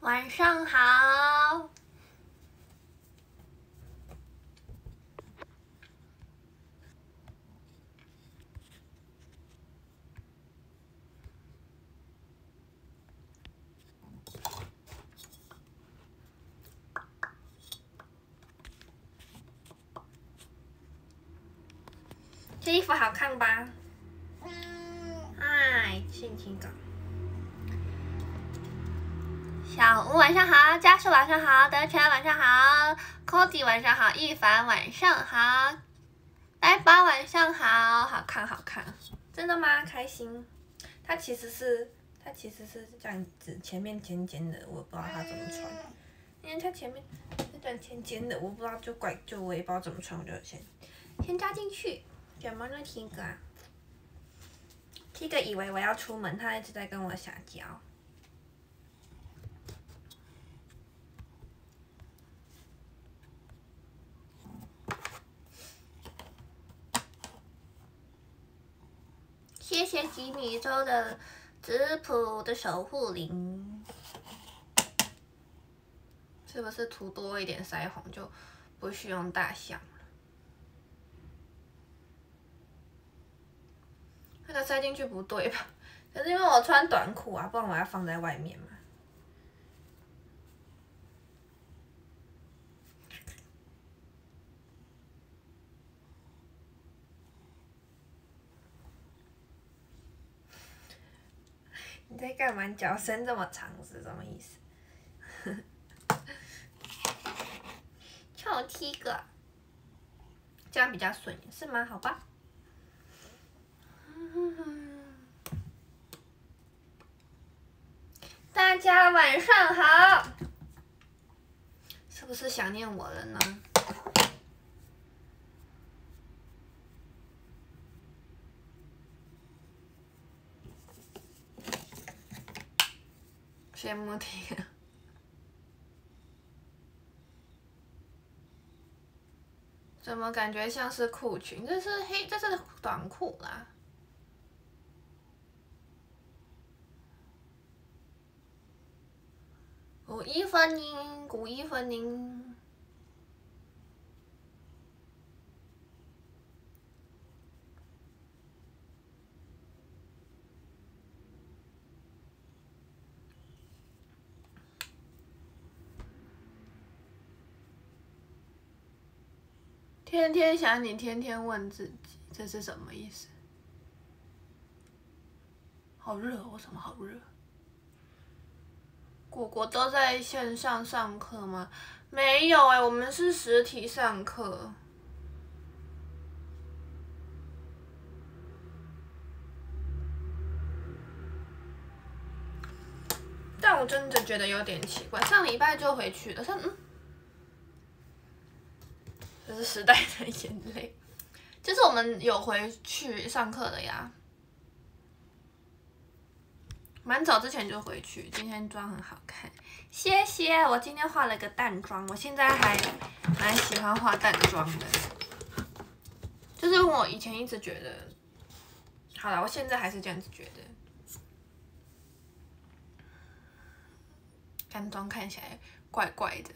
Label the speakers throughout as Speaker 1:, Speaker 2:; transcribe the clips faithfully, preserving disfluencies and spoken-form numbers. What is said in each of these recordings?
Speaker 1: 晚上好。这衣服好看吧？哎，心情高。小吴晚上好，家树晚上好，德全晚上好 ，Cody 晚上好，一凡晚上好，白宝晚上好，好看好看，真的吗？开心。它其实是它其实是这样子，前面尖尖的，我不知道它怎么穿。因为它前面这段尖尖的，我不知道就怪就我也不知道怎么穿，我就先先扎进去。怎么了，T 哥？T 哥以为我要出门，他一直在跟我撒娇。谢谢吉米州的质朴的守护灵，是不是涂多一点腮红就不需要用大象了？那个塞进去不对吧？可是因为我穿短裤啊，不然我要放在外面嘛。你在干嘛？脚伸这么长是什么意思？臭 T 哥，这样比较顺是吗？好吧。大家晚上好，是不是想念我了呢？羡慕 T 哥。怎么感觉像是裤裙？这是黑，这是短裤啦。Good evening, good evening。天天想你，天天问自己，这是什么意思？好热，为什么好热？果果都在线上上课吗？没有哎、欸，我们是实体上课。但我真的觉得有点奇怪，上礼拜就回去了，上嗯，这是时代的眼泪，就是我们有回去上课的呀。蛮早之前就回去，今天妆很好看，谢谢。我今天化了个淡妆，我现在还蛮喜欢化淡妆的，就是我以前一直觉得，好了，我现在还是这样子觉得，淡妆看起来怪怪的。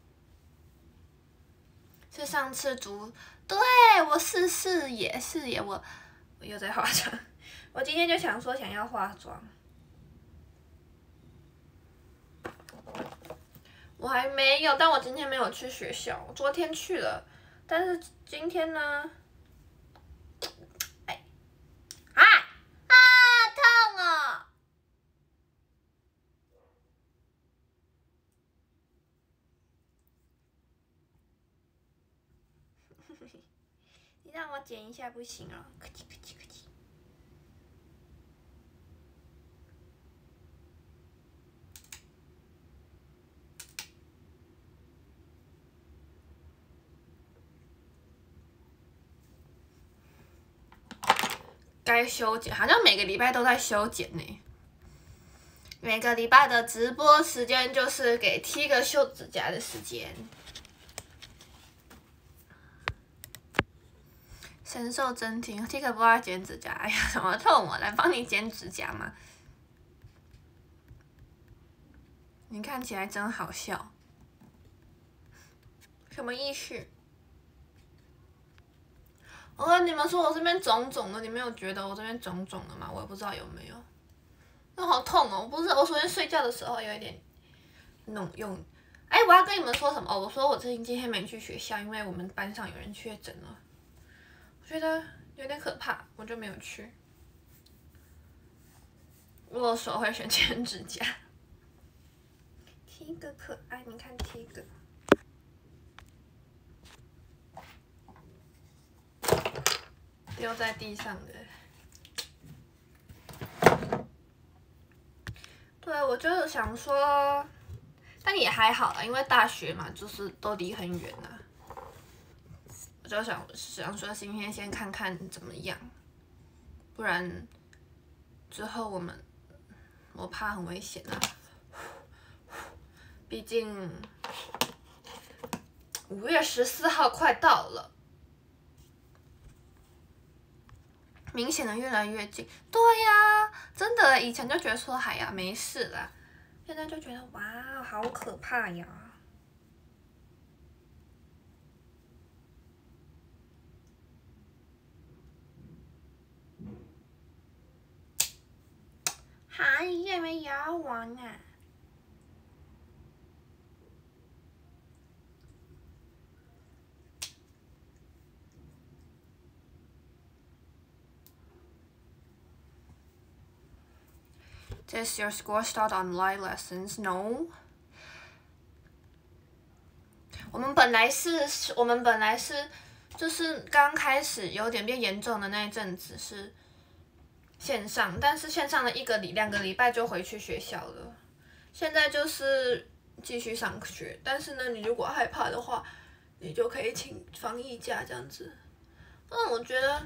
Speaker 1: 是上次煮，对我是是也是也我我又在化妆，我今天就想说想要化妆。我还没有，但我今天没有去学校，我昨天去了，但是今天呢？哎，啊啊，痛哦！你让我剪一下不行哦，客气客气客气。该修剪，好像每个礼拜都在修剪呢。每个礼拜的直播时间就是给 T 哥修指甲的时间。深受真听 ，T 哥不爱剪指甲，哎呀，怎么痛我来帮你剪指甲嘛？ 你看起来真好笑，什么意思？我跟你们说，我这边肿肿的，你们有觉得我这边肿肿的吗？我也不知道有没有。那好痛哦！不是，我昨天睡觉的时候有一点弄用。哎，我要跟你们说什么？哦，我说我最近今天没去学校，因为我们班上有人确诊了，我觉得有点可怕，我就没有去。我手会选剪指甲。T 哥可爱，你看 T 哥。丢在地上的。对，我就是想说，但也还好啦，因为大学嘛，就是都离很远啊。我就想想说，今天先看看怎么样，不然之后我们我怕很危险啊。毕竟五月十四号快到了。明显的越来越近，对呀、啊，真的，以前就觉得说海呀没事啦，现在就觉得哇，好可怕呀！还以为要玩呢。Does your school start online lessons? No. 我们本来是，我们本来是，就是刚开始有点变严重的那一阵子是线上，但是线上的一个礼两个礼拜就回去学校了。现在就是继续上学，但是呢，你如果害怕的话，你就可以请防疫假这样子。嗯，我觉得。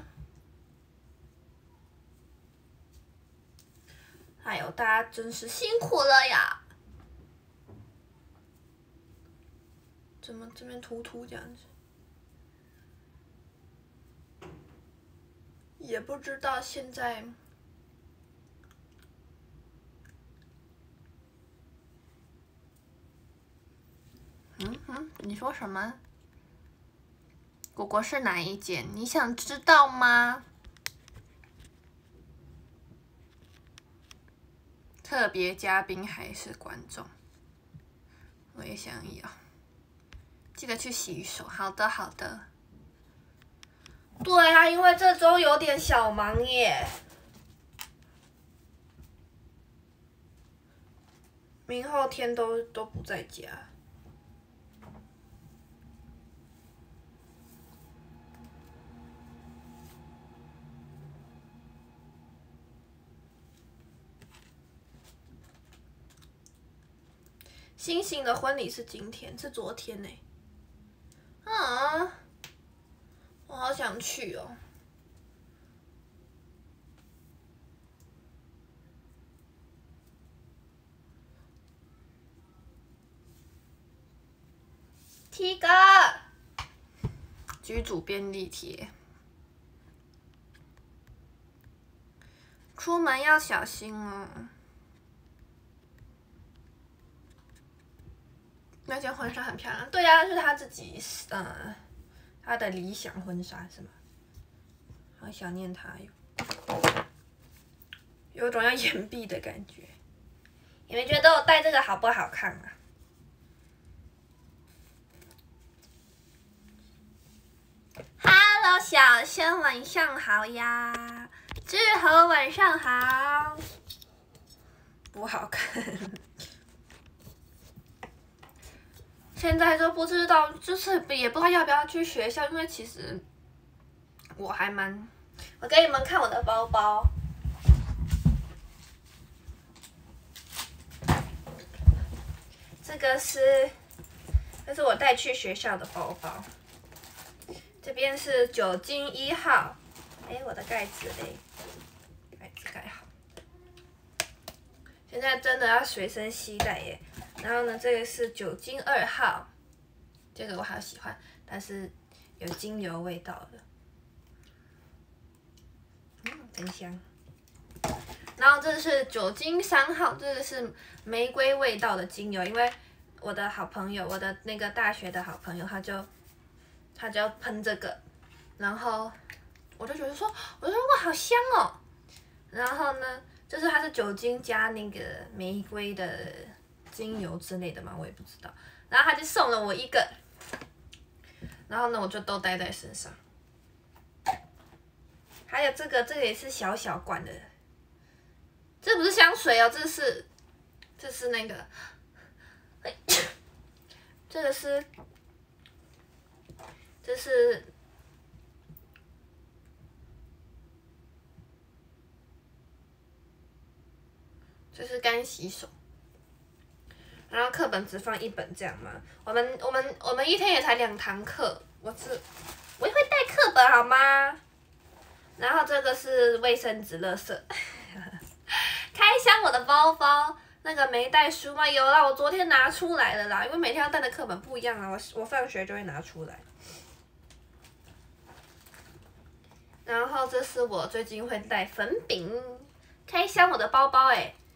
Speaker 1: 哎呦，大家真是辛苦了呀！怎么这边突突这样子？也不知道现在。嗯哼，你说什么？果果是哪一间？你想知道吗？特别嘉宾还是观众？我也想要。记得去洗手。好的，好的。对啊，因为这周有点小忙耶。明后天都都不在家。星星的婚礼是今天，是昨天呢、欸。啊，我好想去哦。T 哥，居主便利贴。出门要小心哦。那件婚纱很漂亮，对呀、啊，是他自己，嗯、呃，他的理想婚纱是吗？好想念他哟，有种要掩蔽的感觉。你们觉得我戴这个好不好看啊？Hello， 小轩，晚上好呀！志豪，晚上好。不好看。现在都不知道，就是也不知道要不要去学校，因为其实我还蛮……我给你们看我的包包，这个是，这是我带去学校的包包。这边是酒精一号，哎，我的盖子嘞，盖子盖好。现在真的要随身携带耶。然后呢，这个是酒精二号，这个我好喜欢，但是有精油味道的，嗯，真香。 然后这是酒精三号，这个是玫瑰味道的精油，因为我的好朋友，我的那个大学的好朋友，他就他就要喷这个，然后我就觉得说，我就说哇好香哦，然后呢，就是它是酒精加那个玫瑰的精油之类的嘛，我也不知道，然后他就送了我一个，然后呢我就都带在身上，还有这个这个也是小小罐的。这不是香水哦，这是，这是那个，这个是，这是，这是干洗手。然后课本只放一本这样嘛，我们我们我们一天也才两堂课，我是，我也会带课本好吗？然后这个是卫生纸垃圾。开箱我的包包，那个没带书吗？有啦，我昨天拿出来了啦，因为每天要带的课本不一样啊，我我放学就会拿出来。然后这是我最近会带粉饼，开箱我的包包哎、欸。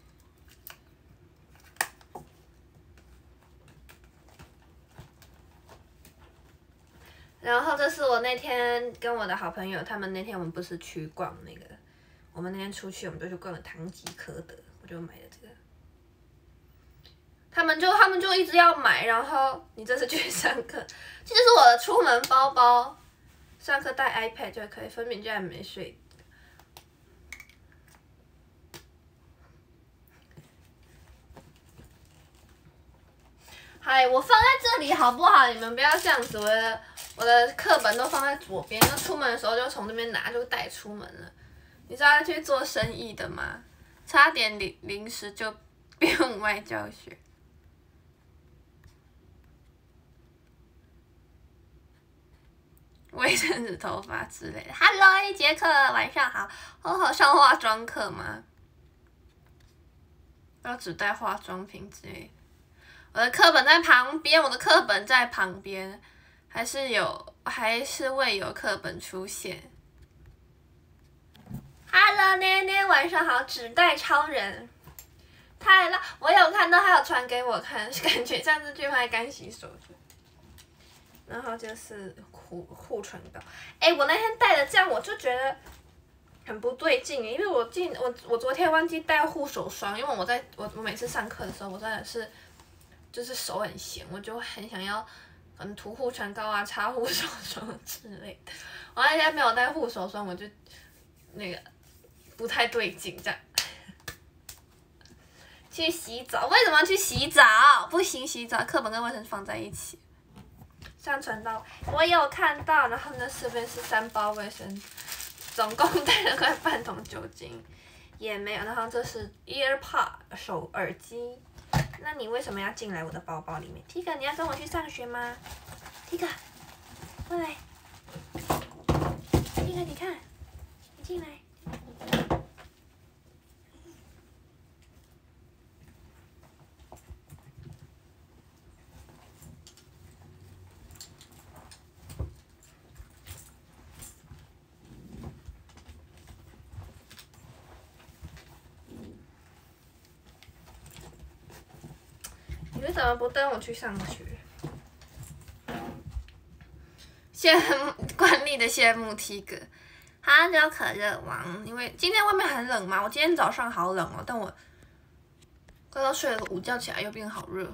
Speaker 1: 然后这是我那天跟我的好朋友，他们那天我们不是去逛那个。我们那天出去，我们就去逛了唐吉诃德，我就买了这个。他们就他们就一直要买，然后你这次去上课，这就是我的出门包包，上课带 iPad 就可以。分明居然没睡。嗨，我放在这里好不好？你们不要这样子，我的我的课本都放在左边，那出门的时候就从这边拿就带出门了。你是要去做生意的吗？差点临临时就变外教学。卫生纸、头发之类的。Hello， 一节课晚上好。我好上化妆课吗？要只带化妆品之类的。我的课本在旁边，我的课本在旁边，还是有，还是未有课本出现。Hello， 捏捏晚上好，纸袋超人，太辣！我有看到，他有传给我看，感觉像是去卖干洗手的。然后就是护护唇膏，哎、欸，我那天带的这样，我就觉得很不对劲，因为我进我我昨天忘记带护手霜，因为我在我我每次上课的时候，我真的是就是手很闲，我就很想要嗯涂护唇膏啊，擦护手霜之类的。我那天没有带护手霜，我就那个。不太对劲，这样。去洗澡？为什么要去洗澡？不行，洗澡课本跟卫生纸放在一起。上传到，我也有看到，然后呢，这边是三包卫生纸，总共带了快半桶酒精，也没有。然后这是 EarPod 手耳机，那你为什么要进来我的包包里面 ？Tika， 你要跟我去上学吗 ？Tika， 过来。Tika， 你看，你进来。你为什么不跟我去上学？羡慕惯例的羡慕 T 哥，他叫可热王，因为今天外面很冷嘛，我今天早上好冷哦，但我刚刚睡了个午觉起来又变好热。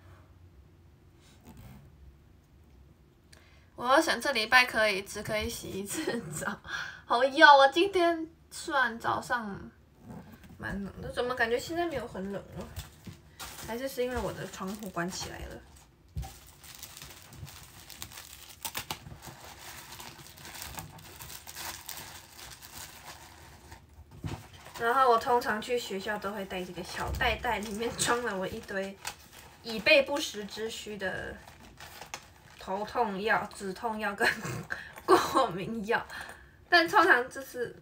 Speaker 1: 我想这礼拜可以只可以洗一次澡，好有我今天虽然早上蛮冷的，怎么感觉现在没有很冷了？还是是因为我的窗户关起来了。然后我通常去学校都会带这个小袋袋，里面装了我一堆以备不时之需的头痛药、止痛药跟过敏药，但通常就是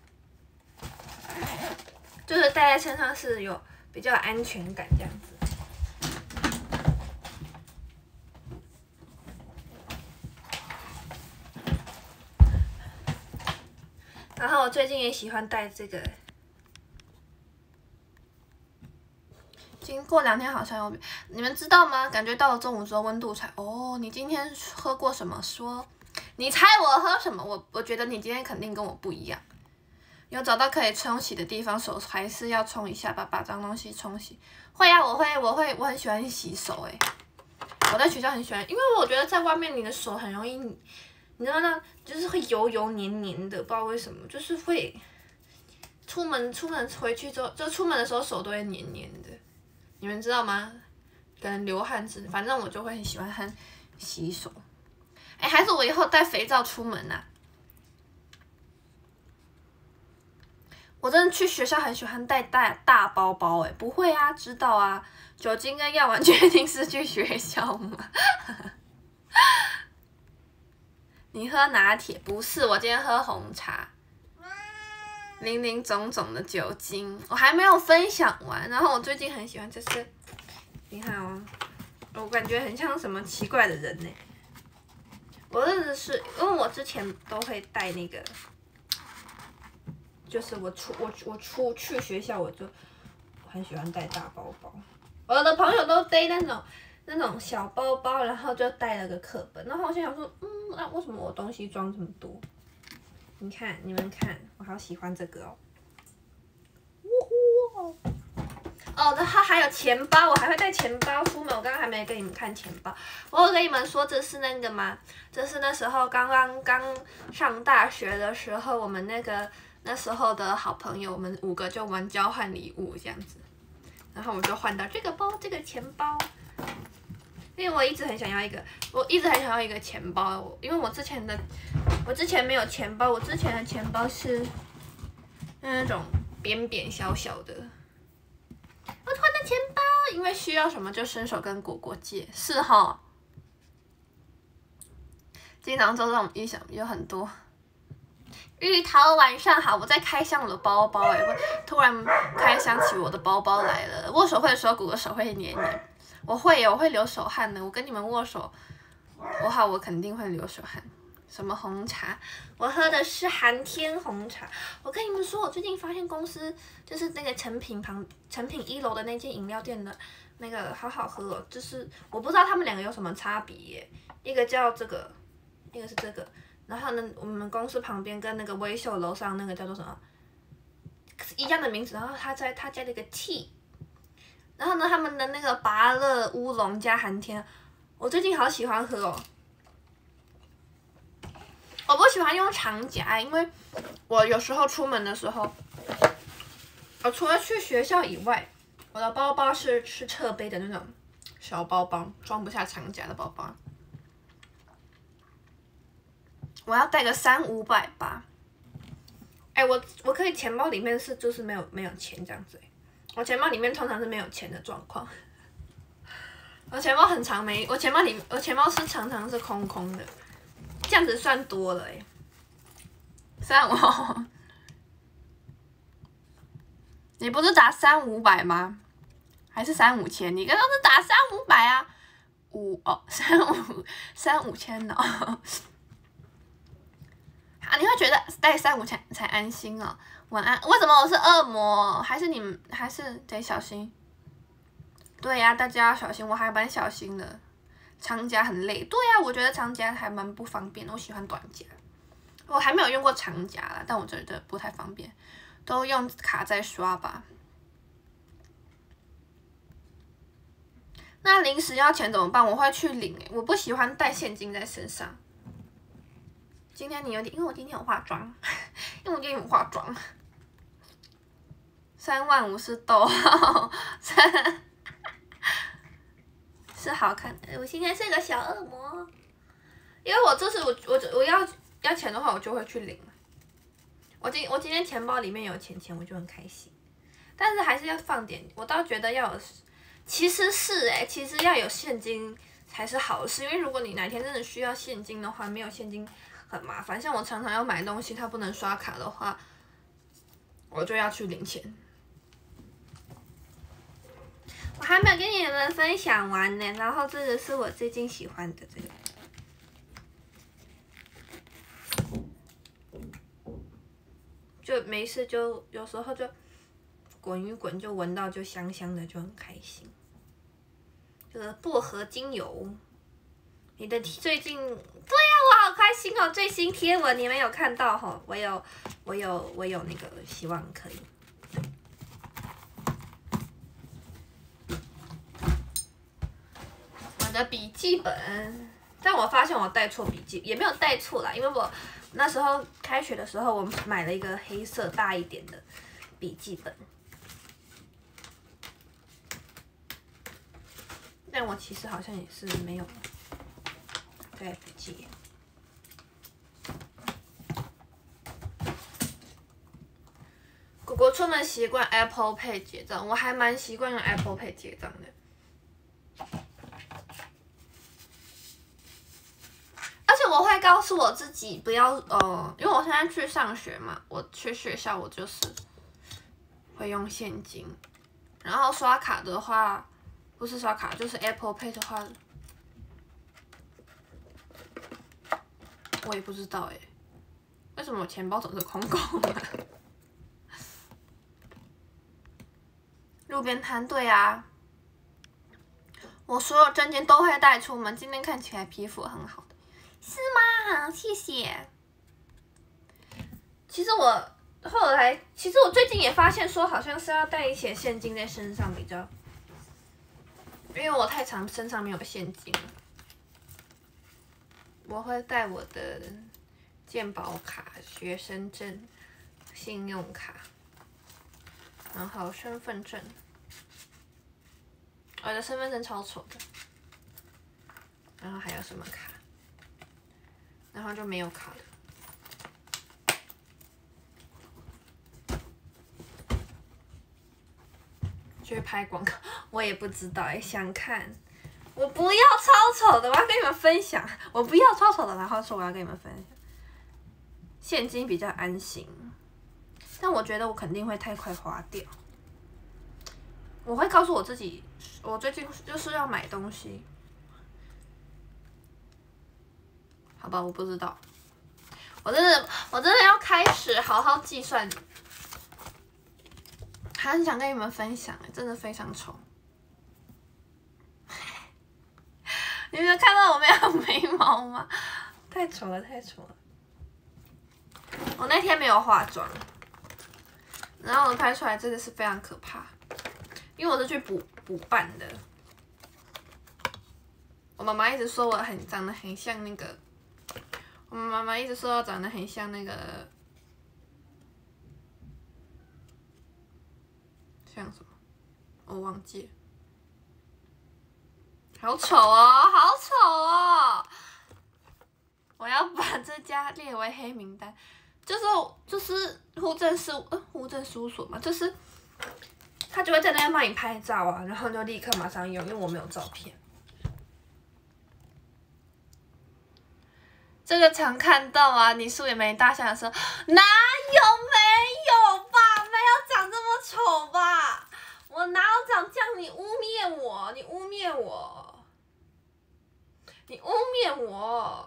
Speaker 1: 就是带在身上是有比较安全感这样子。然后我最近也喜欢带这个经过两天好像有，你们知道吗？感觉到了中午之后温度才哦。你今天喝过什么？说，你猜我喝什么？我我觉得你今天肯定跟我不一样。有找到可以冲洗的地方，手还是要冲一下吧，把脏东西冲洗。会啊，我会，我会，我很喜欢洗手诶。我在学校很喜欢，因为我觉得在外面你的手很容易，你知道那就是会油油黏黏的，不知道为什么，就是会出门出门回去之后，就出门的时候手都会黏黏的，你们知道吗？可能流汗之，反正我就会很喜欢洗手。哎，还是我以后带肥皂出门啊？我真的去学校很喜欢带大大包包哎，不会啊，知道啊，酒精跟药丸确定是去学校吗？你喝拿铁？不是，我今天喝红茶。林林总总的酒精，我还没有分享完。然后我最近很喜欢，就是你看哦，我感觉很像什么奇怪的人呢。我认识是因为我之前都会带那个。就是我出我我出去学校，我就很喜欢带大包包。我的朋友都背那种那种小包包，然后就带了个课本。然后我心想说，嗯，那、啊、为什么我东西装这么多？你看，你们看，我好喜欢这个哦。呜呼！哦，然后还有钱包，我还会带钱包出门。我刚刚还没给你们看钱包，我有跟你们说这是那个吗？这是那时候刚刚刚上大学的时候，我们那个。那时候的好朋友，我们五个就玩交换礼物这样子，然后我就换到这个包，这个钱包，因为我一直很想要一个，我一直很想要一个钱包，因为我之前的，我之前没有钱包，我之前的钱包是那种扁扁小小的，我换的钱包，因为需要什么就伸手跟果果借，是齁，经常做这种意想有很多。芋桃晚上好，我在开箱我的包包哎、欸，我突然开箱起我的包包来了。握手会的时候，果果手会黏黏，我会我会流手汗的。我跟你们握手，我好，我肯定会流手汗。什么红茶？我喝的是寒天红茶。我跟你们说，我最近发现公司就是那个成品旁成品一楼的那间饮料店的那个好好喝哦，就是我不知道他们两个有什么差别耶，一个叫这个，一个是这个。然后呢，我们公司旁边跟那个微秀楼上那个叫做什么一样的名字，然后他在他加了一个 T， 然后呢，他们的那个芭乐乌龙加寒天，我最近好喜欢喝哦。我不喜欢用长夹，因为我有时候出门的时候，我除了去学校以外，我的包包是是侧背的那种小包包，装不下长夹的包包。我要带个三五百吧，哎、欸，我我可以钱包里面是就是没有没有钱这样子、欸，我钱包里面通常是没有钱的状况，我钱包很常没，我钱包里我钱包是常常是空空的，这样子算多了哎、欸，三五，你不是打三五百吗？还是三五千？你刚刚是打三五百啊？五哦，三五三五千哦。啊，你会觉得带三五才才安心哦。晚安。为什么我是恶魔？还是你们还是得小心？对呀、啊，大家要小心，我还蛮小心的。长夹很累，对呀、啊，我觉得长夹还蛮不方便的，我喜欢短夹。我还没有用过长夹啦，但我觉得不太方便，都用卡在刷吧。那临时要钱怎么办？我会去领诶、欸，我不喜欢带现金在身上。今天你有点，因为我今天有化妆，因为我今天有化妆。三万五是逗号，三是好看的。我今天是个小恶魔，因为我这是我我我要要钱的话，我就会去领。我今我今天钱包里面有钱钱，我就很开心。但是还是要放点，我倒觉得要有，其实是哎、欸，其实要有现金才是好事，因为如果你哪天真的需要现金的话，没有现金。很麻烦，像我常常要买东西，它不能刷卡的话，我就要去领钱。我还没有跟你们分享完呢，然后这个是我最近喜欢的这个，就没事就有时候就滚一滚就闻到就香香的，就很开心。这个薄荷精油，你的最近对呀、啊，我好开心哦！最新贴文你们有看到哈？我有，我有，我有那个，希望可以。我的笔记本，但我发现我带错笔记，也没有带错啦，因为我那时候开学的时候，我买了一个黑色大一点的笔记本。但我其实好像也是没有带笔记。果果出门习惯 Apple Pay 结账，我还蛮习惯用 Apple Pay 结账的。而且我会告诉我自己不要，呃，因为我现在去上学嘛，我去学校我就是会用现金，然后刷卡的话。不是刷卡，就是 Apple Pay 的话，我也不知道哎，为什么我钱包总是空空的？路边摊，对啊，我所有证件都会带出门。今天看起来皮肤很好的，是吗？谢谢。其实我后来，其实我最近也发现说，好像是要带一些现金在身上比较。因为我太常身上没有现金了，我会带我的健保卡、学生证、信用卡，然后身份证。我的身份证超丑的，然后还有什么卡？然后就没有卡了。去拍广告，我也不知道哎，想看，我不要超丑的，我要跟你们分享，我不要超丑的，然后说我要跟你们分享，现金比较安心，但我觉得我肯定会太快花掉，我会告诉我自己，我最近就是要买东西，好吧，我不知道，我真的我真的要开始好好计算。还很想跟你们分享，真的非常丑。你们有看到我没有眉毛吗？太丑了，太丑了。我那天没有化妆，然后我拍出来真的是非常可怕，因为我是去补补办的。我妈妈一直说我很长得很像那个，我妈妈一直说我长得很像那个。像什么？我忘记了。好丑哦，好丑哦！我要把这家列为黑名单，就是就是户政事务呃户政事务所嘛，就是他就会在那边帮你拍照啊，然后就立刻马上用，因为我没有照片。这个常看到啊，你素颜没大象的时候，哪有没有吧？没有长这么丑吧？我哪有长这样？你污蔑我！你污蔑我！你污蔑我！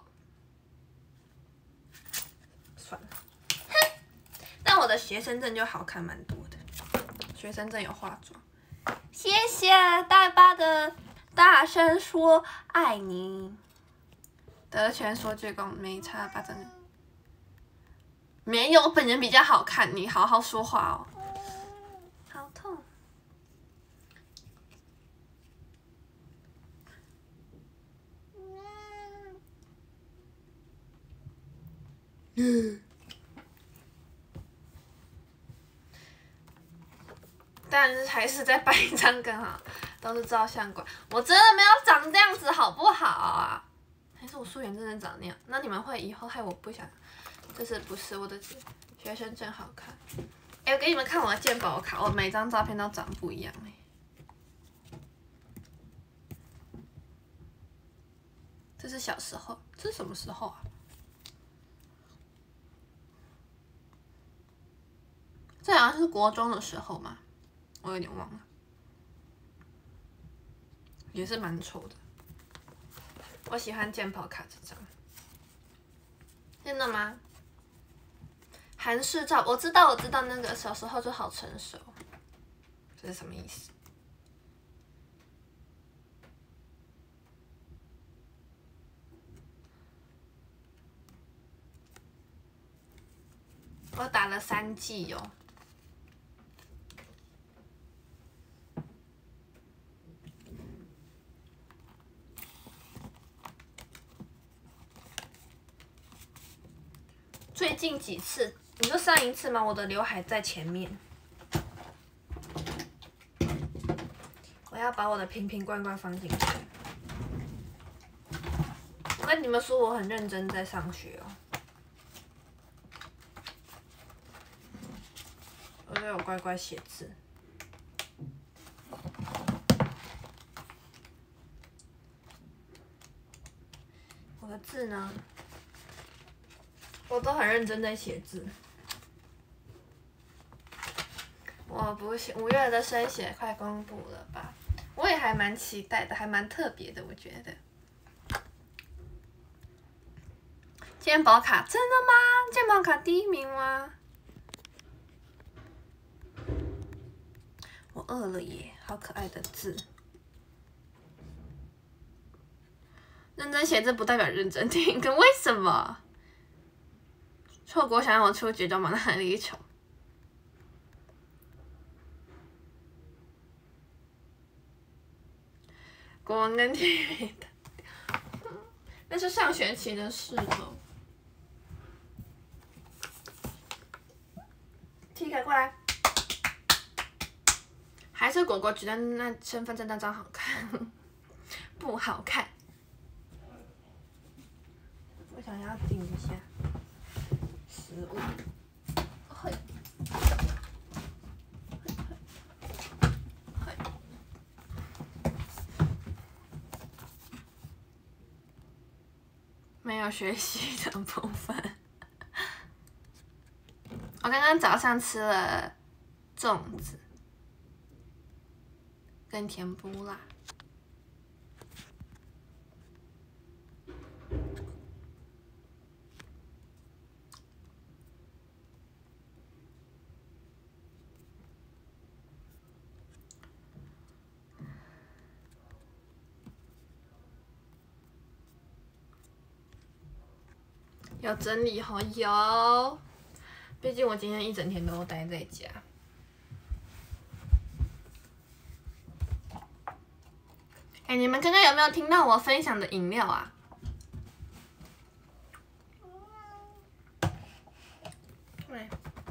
Speaker 1: 算了，哼。但我的学生证就好看蛮多的，学生证有化妆。谢谢大巴的大声说爱你。德全说鞠躬没差吧？真的没有，本人比较好看。你好好说话哦。好痛。嗯。但是还是再办一张更好，都是照相馆。我真的没有长这样子，好不好啊？还是我素颜真的长那样？那你们会以后害我不想，就是不是我的学生证好看？哎、欸，我给你们看我的健保卡，我每张照片都长不一样哎、欸。这是小时候，这是什么时候啊？这好像是国中的时候嘛，我有点忘了，也是蛮丑的。我喜欢健保卡这张。真的吗？韩式照，我知道，我知道，那个小时候就好成熟。 这是什么意思？我打了三剂哦。最近几次？你说上一次吗？我的刘海在前面。我要把我的瓶瓶罐罐放进去。我跟你们说，我很认真在上学哦。我都有乖乖写字。我的字呢？我都很认真在写字。我不写五月的生写快公布了吧？我也还蛮期待的，还蛮特别的，我觉得。健保卡真的吗？健保卡第一名吗？我饿了耶，好可爱的字。认真写字不代表认真听，可为什么？错过想让我出局就往哪里闯？国文跟体育的，那是上学期的事了。T K 过来，还是果果觉得那身份证那张好看，不好看。我想要顶一下食物。嘿，嘿，没有学习的部分。我刚刚早上吃了粽子跟甜不辣。有整理好有，毕竟我今天一整天都待在家。哎、欸，你们刚刚有没有听到我分享的饮料啊？对。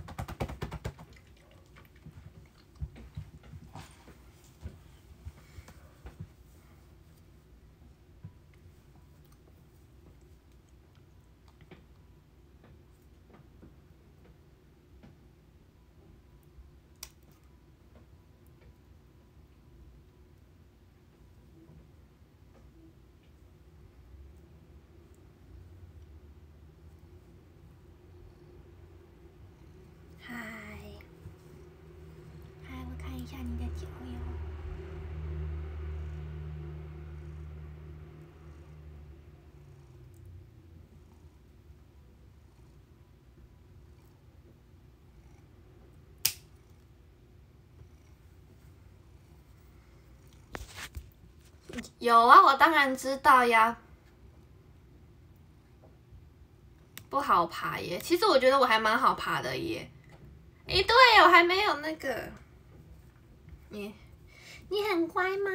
Speaker 1: 一下你的脚哟。有啊，我当然知道呀。不好爬耶，其实我觉得我还蛮好爬的耶。哎、欸，对，我还没有那个。你，你很乖吗？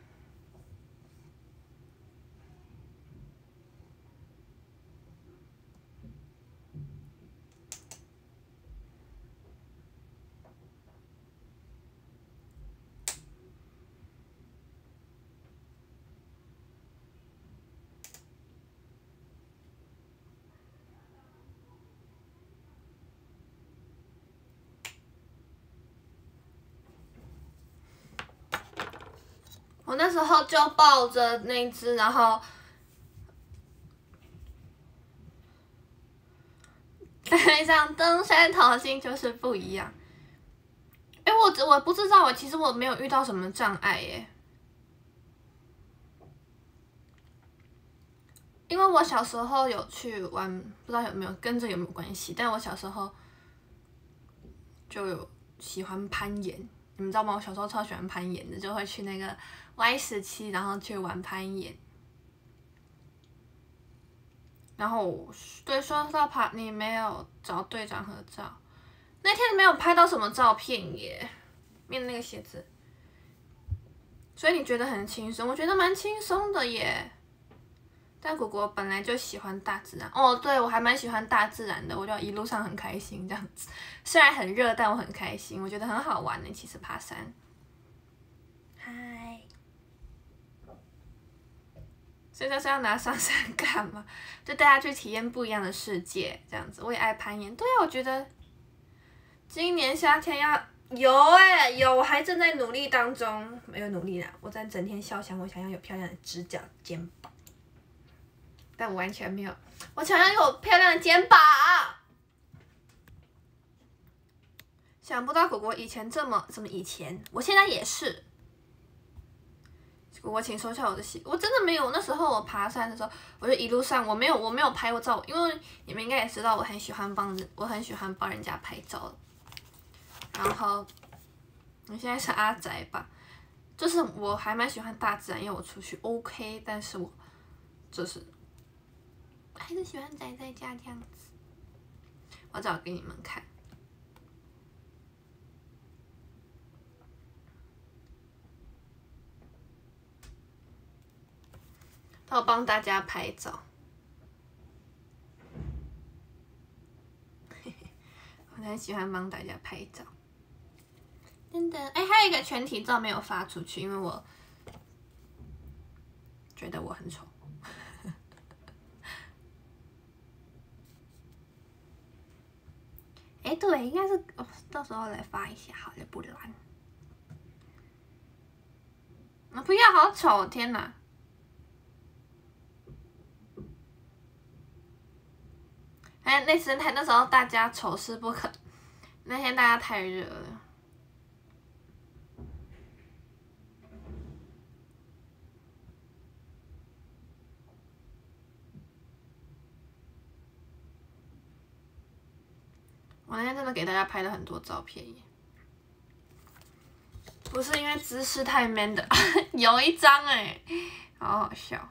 Speaker 1: 我那时候就抱着那只，然后带上登山桃心就是不一样。哎、欸，我我不知道，我其实我没有遇到什么障碍耶，因为我小时候有去玩，不知道有没有跟这有没有关系，但我小时候就有喜欢攀岩， 你们知道吗？我小时候超喜欢攀岩的，就会去那个 Y 十七，然后去玩攀岩。然后对，说到爬，你没有找队长合照，那天没有拍到什么照片耶，面那个鞋子。所以你觉得很轻松？我觉得蛮轻松的耶。但果果本来就喜欢大自然哦，对我还蛮喜欢大自然的，我就一路上很开心这样子。虽然很热，但我很开心，我觉得很好玩呢。其实爬山。嗨。所以就是要拿上山干嘛？就带他去体验不一样的世界，这样子。我也爱攀岩，对啊，我觉得今年夏天要有哎、欸、有，我还正在努力当中，没有努力啦，我在整天笑想我想要有漂亮的直角肩膀，但我完全没有，我想要有漂亮的肩膀。想不到果果以前这么什么以前，我现在也是。我请收下我的戏，我真的没有。那时候我爬山的时候，我就一路上我没有我没有拍过照，因为你们应该也知道，我很喜欢帮人，我很喜欢帮人家拍照。然后我现在是阿宅吧，就是我还蛮喜欢大自然，因为我出去 OK， 但是我就是还是喜欢宅在家这样子。我找给你们看。我帮大家拍照，我很喜欢帮大家拍照。真的，哎，还有一个全体照没有发出去，因为我觉得我很丑。哎，对，应该是到时候来发一下好了，不然，啊，不要，好丑，天哪！哎，那次太那时候大家丑事不可，那天大家太热了。我那天真的给大家拍了很多照片耶，不是因为姿势太 man 的，有一张哎，好好笑。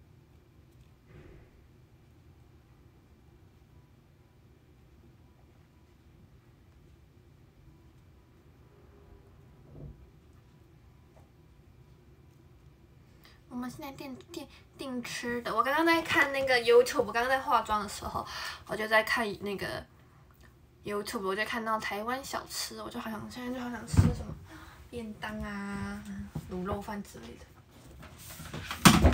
Speaker 1: 我们现在订订订吃的，我刚刚在看那个 YouTube， 我刚刚在化妆的时候，我就在看那个 YouTube， 我就看到台湾小吃，我就好想现在就好想吃什么便当啊、卤肉饭之类的。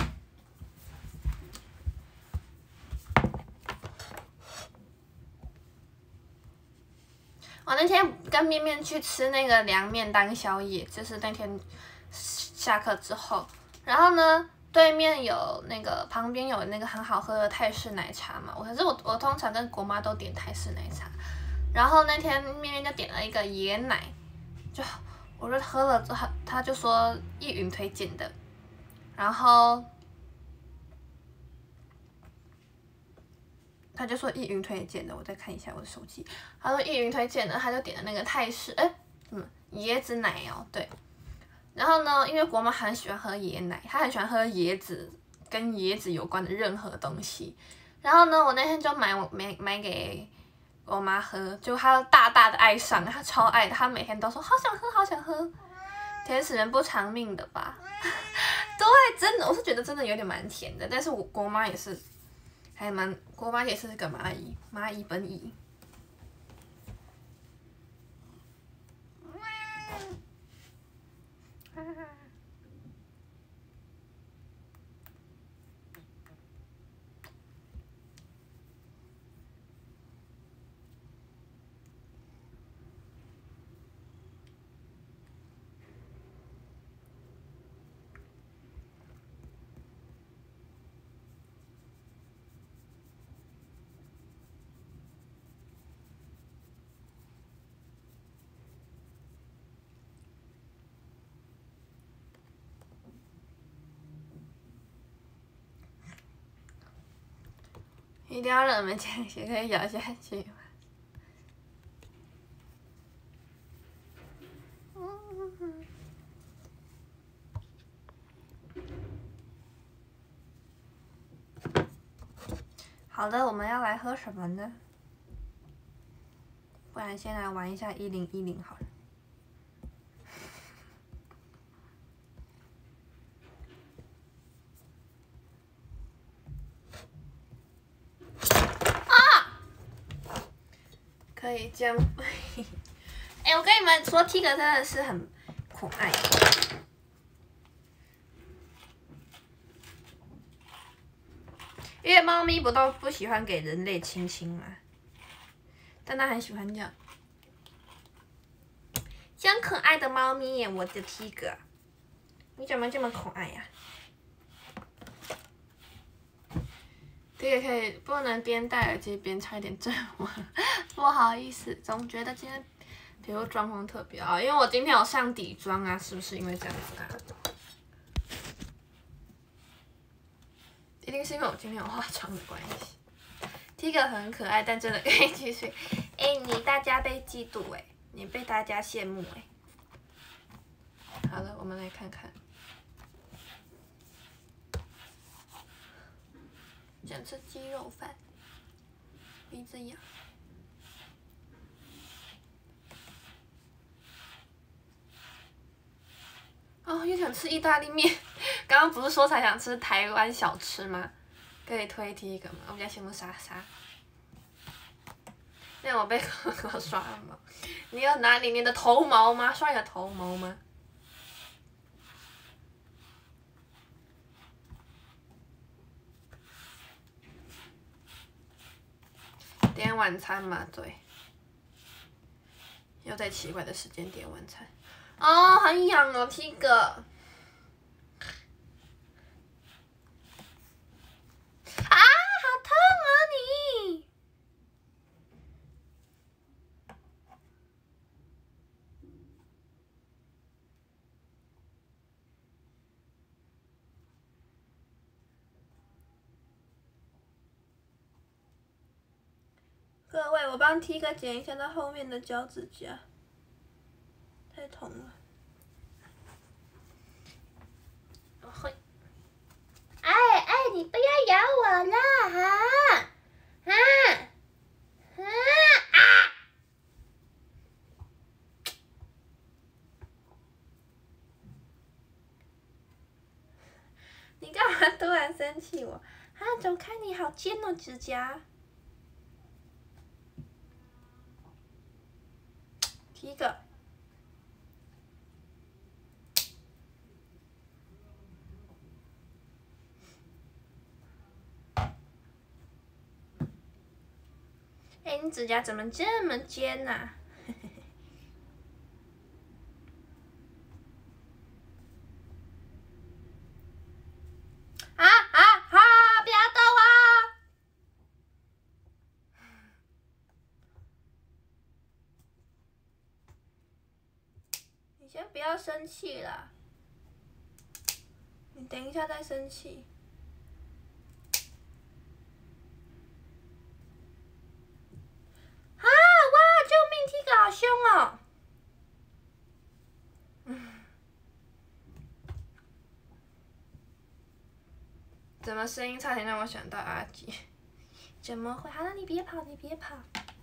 Speaker 1: 我那天跟面面去吃那个凉面当宵夜，就是那天下课之后。然后呢，对面有那个旁边有那个很好喝的泰式奶茶嘛，我可是我我通常跟国妈都点泰式奶茶，然后那天面面就点了一个椰奶，就我就喝了之后，他就说易云推荐的，然后他就说易云推荐的，我再看一下我的手机，他说易云推荐的，他就点了那个泰式，哎，嗯，椰子奶哦，对。然后呢，因为国妈很喜欢喝椰奶，她很喜欢喝椰子跟椰子有关的任何东西。然后呢，我那天就买我买买给我妈喝，就她大大的爱上，她超爱的，她每天都说好想喝，好想喝。甜死人不偿命的吧？对，真的，我是觉得真的有点蛮甜的，但是我国妈也是，还蛮国妈也是个蚂蚁，蚂蚁本蚁。一定要让你们讲些可以咬下去。嗯好的，我们要来喝什么呢？不然先来玩一下一零一零好了。啊！可以这样。哎、欸，我跟你们说 ，Tiger 真的是很可爱。因为猫咪不都不喜欢给人类亲亲嘛，但它很喜欢这样，真可爱的猫咪耶！我的 Tiger， 你怎么这么可爱呀、啊？这个可以不能边戴耳机边擦一点正文，不好意思，总觉得今天皮肤状况特别好，因为我今天有上底妆啊，是不是因为这样子啊？一定是因为我今天有化妆的关系。Tiger 很可爱，但真的可以继续。哎、欸，你大家被嫉妒哎、欸，你被大家羡慕哎、欸。好了，我们来看看。想吃鸡肉饭，鼻子痒。哦，又想吃意大利面。刚刚不是说才想吃台湾小吃吗？可以推 Tiger 吗？我比较羡慕莎莎。那我被哥哥刷毛，你有哪里你的头毛吗？刷你的头毛吗？点晚餐嘛，对。又在奇怪的时间点晚餐。哦，很痒哦 ，Tiger。啊，好痛啊你！各位，我帮 Tiger 剪一下他后面的脚趾甲，太痛了。会。哎哎，你不要咬我啦！哈，啊，啊啊！你干嘛突然生气我？啊，走开！你好尖哦，指甲。Tiger。哎、欸，你指甲怎么这么尖呐、啊？啊啊啊！不要动啊！你先不要生气啦，你等一下再生气。啊！哇！救命 ，Tiger 好凶哦！嗯。怎么声音差点让我想到阿吉？怎么会？好了，你别跑，你别跑。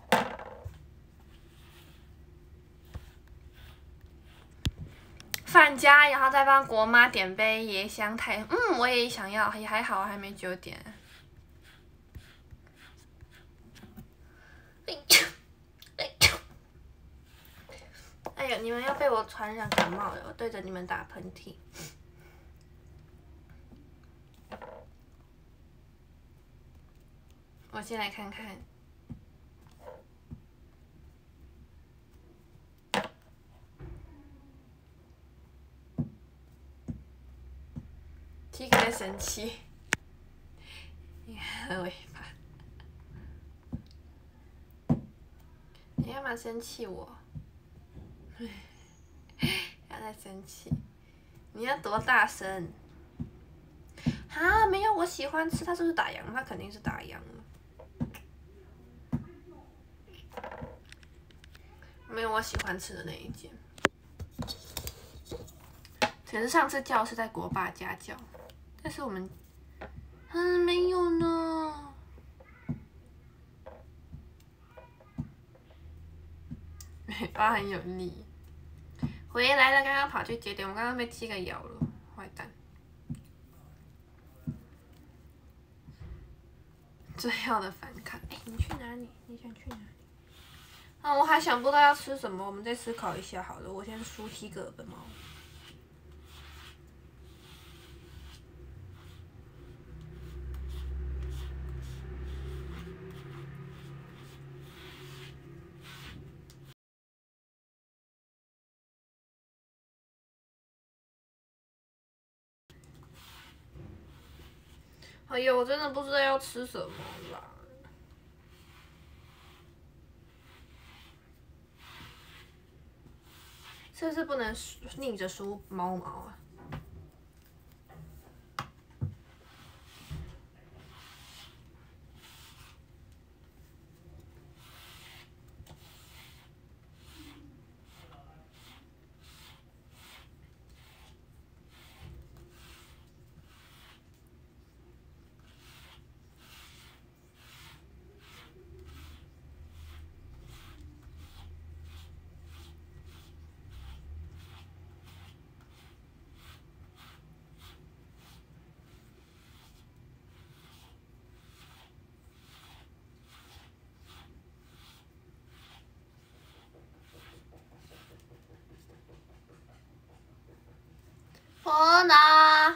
Speaker 1: 饭加，然后再帮国妈点杯椰香太。嗯，我也想要，也还好，还没九点。哎呦，你们要被我传染感冒了，我对着你们打喷嚏。我先来看看。Tiger 在生气，你看尾巴，你干嘛生气我？不要再生气，你要多大声？啊，没有，我喜欢吃，他是不是打烊？他肯定是打烊了。没有我喜欢吃的那一间。可是上次叫是在国爸家叫，但是我们，嗯，没有呢。 尾巴很有力。回来了，刚刚跑去接电，我刚刚被鸡给咬了，坏蛋。最后的反抗，哎、欸，你去哪里？你想去哪里？啊，我还想不到要吃什么，我们再思考一下好了。我先梳体个本毛。哎呦，我真的不知道要吃什么啦。是不是不能逆着梳猫毛啊？我呢？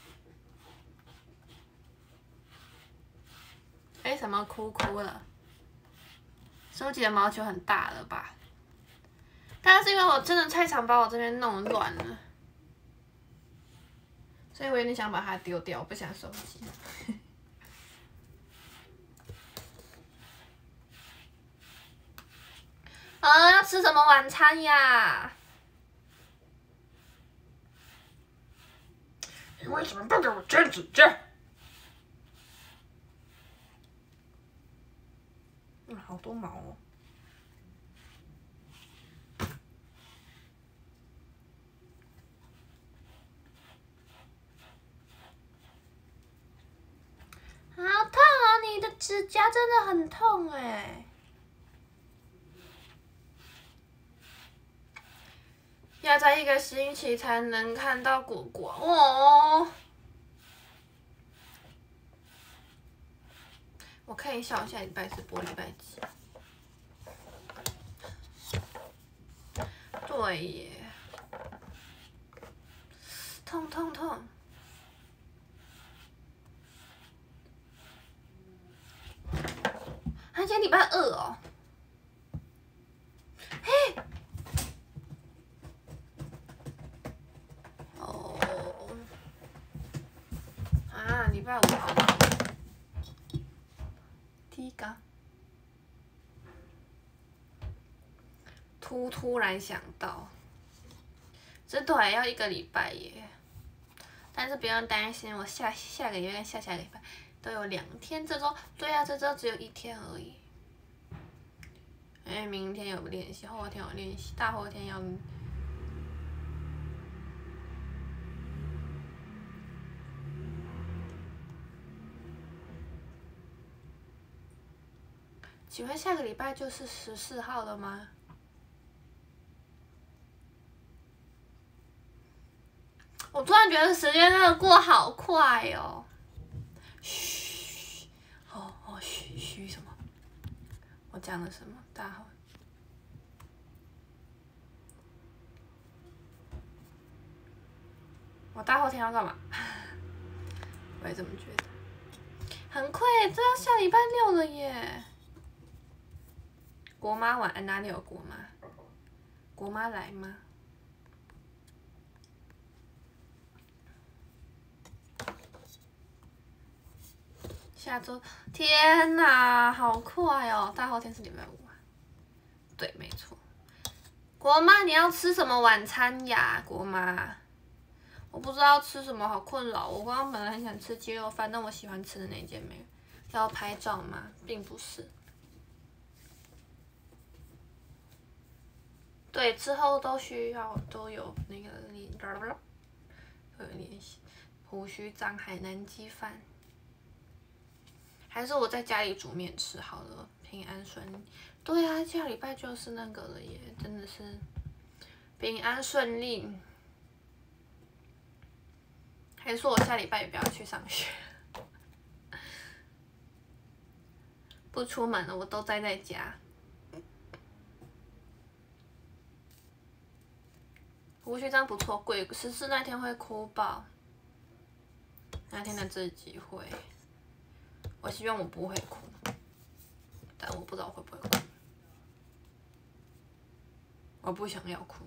Speaker 1: 为什么哭哭了？收集的毛球很大了吧？但是因为我真的太常把我这边弄乱了，所以我有点想把它丢掉，我不想收集。啊，要吃什么晚餐呀？
Speaker 2: 你为什么不给我剪指甲？
Speaker 1: 嗯，好多毛哦。好痛哦！你的指甲真的很痛哎。要在一个星期才能看到果果哦。我看一下，我下礼拜是播礼拜几？对耶，痛痛痛！他今天礼拜二哦。嘿。哦。啊，礼拜五好忙。T 嘎。突突然想到，这都还要一个礼拜耶。但是不用担心，我下下个月跟下下礼拜都有两天，这周对啊，这周只有一天而已。因为明天有练习，后天有练习，大后天要。请问下个礼拜就是十四号了吗？我突然觉得时间真的过好快哦。嘘，哦哦嘘嘘什么？我讲了什么？大后。我大后天要干嘛？我也这么觉得。很快，这要下礼拜六了耶。国妈晚安，哪里有国妈？国妈来吗？下周，天哪，好快哦！大后天是礼拜五啊。对，没错。国妈，你要吃什么晚餐呀？国妈，我不知道吃什么，好困扰。我刚刚本来很想吃鸡肉饭，但我喜欢吃的那间没有。要拍照吗？并不是。对，之后都需要都有那个练，都有练习。胡须章海南鸡饭。还是我在家里煮面吃好了， 平安顺利。对啊，下礼拜就是那个了耶，真的是平安顺利。还是说我下礼拜也不要去上学，不出门了，我都待在家。胡须章不错，鬼十四那天会哭爆，那天的自己会。我希望我不会哭，但我不知道会不会哭。我不想要哭。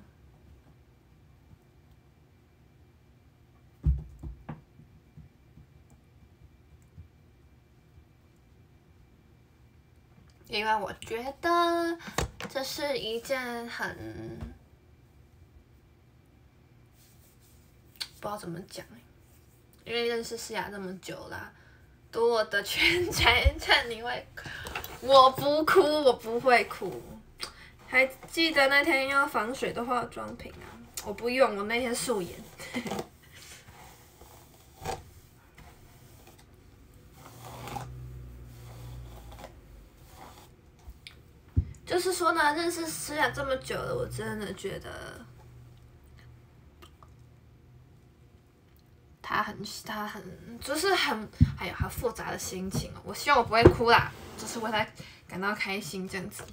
Speaker 1: 因为我觉得这是一件很不知道怎么讲，因为认识诗雅这么久啦，读我的全才看你会，我不哭，我不会哭。还记得那天要防水的化妆品啊，我不用，我那天素颜。就是说呢，认识诗雅这么久了，我真的觉得他很他很就是很还有很复杂的心情哦。我希望我不会哭啦，就是为他感到开心这样子。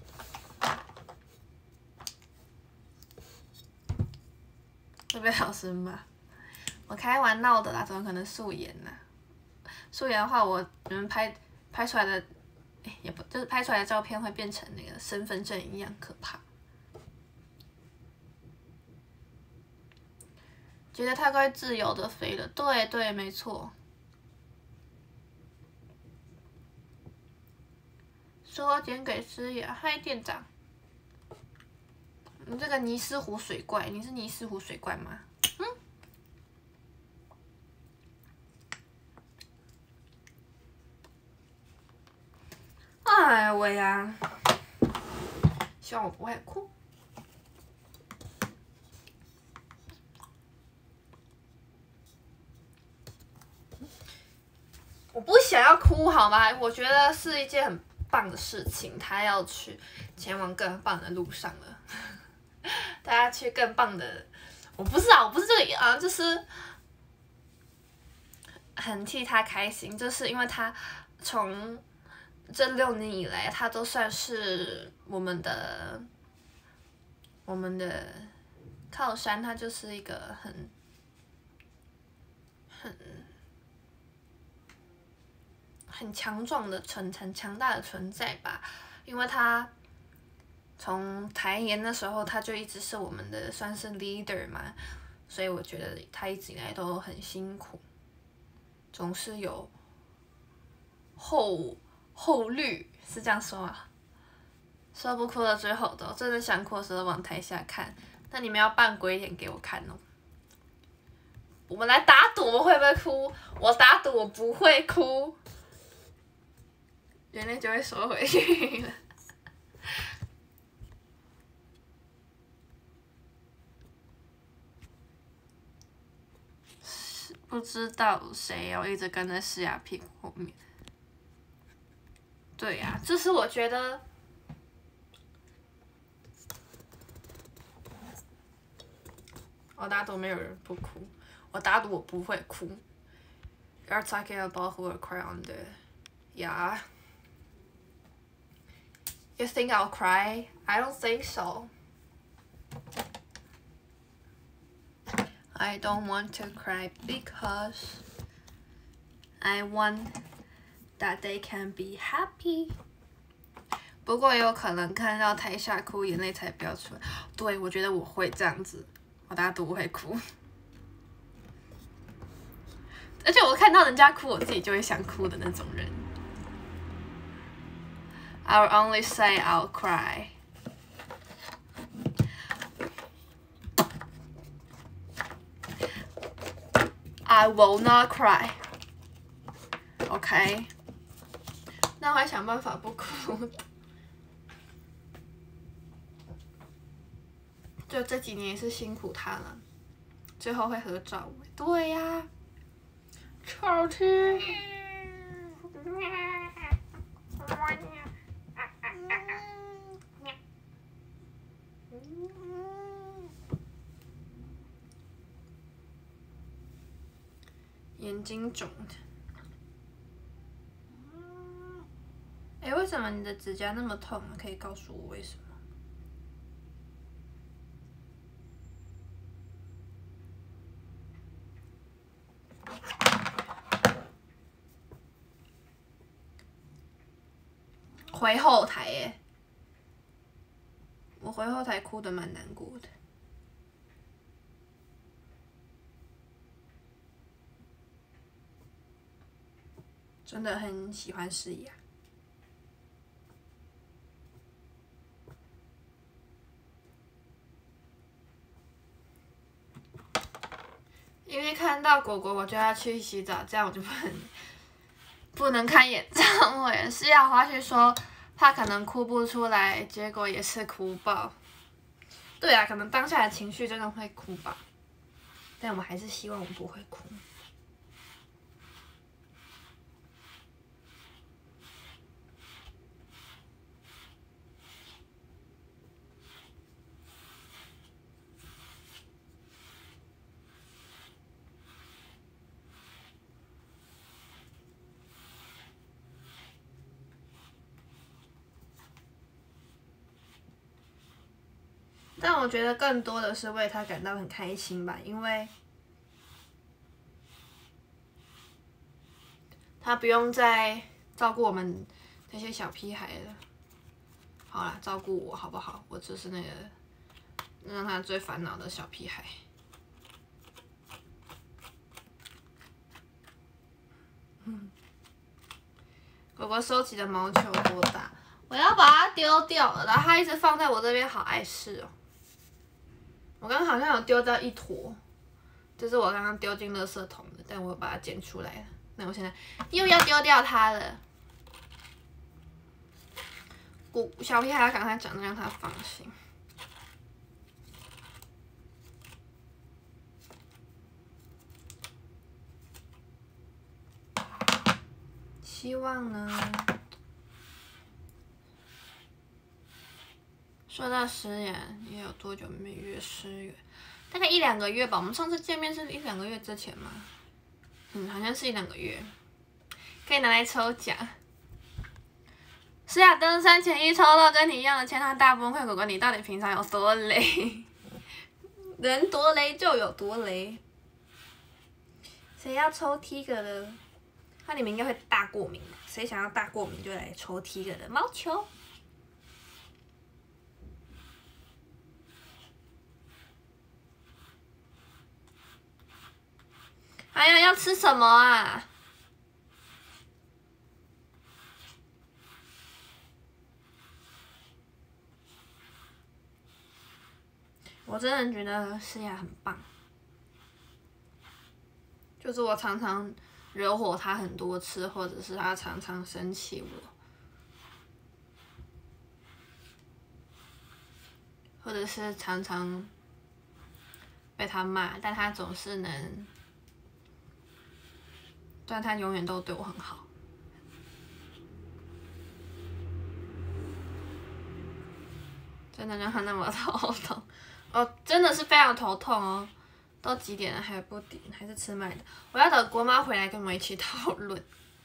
Speaker 1: 会被老师骂？我开玩闹的啦，怎么可能素颜呢、啊？素颜的话，我你们拍拍出来的。也不就是拍出来的照片会变成那个身份证一样可怕。觉得他该自由的飞了，对对，没错。说剪给诗雅，嗨店长，你这个尼斯湖水怪，你是尼斯湖水怪吗？嗯。哎喂呀！希望我不会哭。我不想要哭好吗？我觉得是一件很棒的事情，他要去前往更棒的路上了。大家去更棒的，我不是啊，我不是这个啊，就是很替他开心，就是因为他从。这六年以来，他都算是我们的我们的靠山，他就是一个很很很强壮的存很强大的存在吧。因为他从台研的时候，他就一直是我们的算是 leader 嘛，所以我觉得他一直以来都很辛苦，总是有后。后绿是这样说啊，说不哭的最后的，真的想哭的时候往台下看。那你们要扮鬼脸给我看哦。我们来打赌，我会不会哭？我打赌我不会哭，眼泪就会收回去了。不知道谁哦，一直跟在诗雅屁股后面。对呀、啊，就是我觉得，我打赌没有人不哭，我打赌我不会哭。You're talking about who will cry on the, yeah. You think I'll cry? I don't think so. I don't want to cry because I want.That they can be happy。不过也有可能看到台下哭，眼泪才不要出来。对，我觉得我会这样子，我打赌我会哭。而且我看到人家哭，我自己就会想哭的那种人。I'll only say I'll cry. I will not cry. OK。那我还想办法不哭。就这几年也是辛苦他了，最后会合照。对呀、啊，超吃。 眼睛肿的。哎、欸，为什么你的指甲那么痛啊？可以告诉我为什么？回后台耶，我回后台哭得蛮难过的。真的很喜欢诗雅。因为看到果果，我就要去洗澡，这样我就不能不能看演唱会。诗雅花絮说，怕可能哭不出来，结果也是哭爆。对啊，可能当下的情绪真的会哭吧，但我还是希望我不会哭。但我觉得更多的是为他感到很开心吧，因为他不用再照顾我们那些小屁孩了。好啦，照顾我好不好？我就是那个让他最烦恼的小屁孩。果果收集的毛球多大？我要把它丢掉了，然后它一直放在我这边，好碍事哦。我刚刚好像有丢掉一坨，就是我刚刚丢进垃圾桶的，但我把它捡出来了。那我现在又要丢掉它了。古小屁孩要赶快长得让他放心。希望呢。说到诗雅，也有多久没约诗雅？大概一两个月吧。我们上次见面是一两个月之前吗？嗯，好像是一两个月。可以拿来抽奖。诗雅登山前一抽到跟你一样的签，他大崩溃。果果，你到底平常有多雷？人多雷就有多雷。谁要抽 Tiger 的？它里面应该会大过敏。谁想要大过敏就来抽 Tiger 的毛球。哎呀，要吃什么啊？我真的觉得诗雅很棒，就是我常常惹火他很多次，或者是他常常生气我，或者是常常被他骂，但他总是能，但他永远都对我很好。真的让他那么头痛，哦，真的是非常头痛哦。都几点了还不点，还是吃麦的？我要等国妈回来跟我们一起讨论。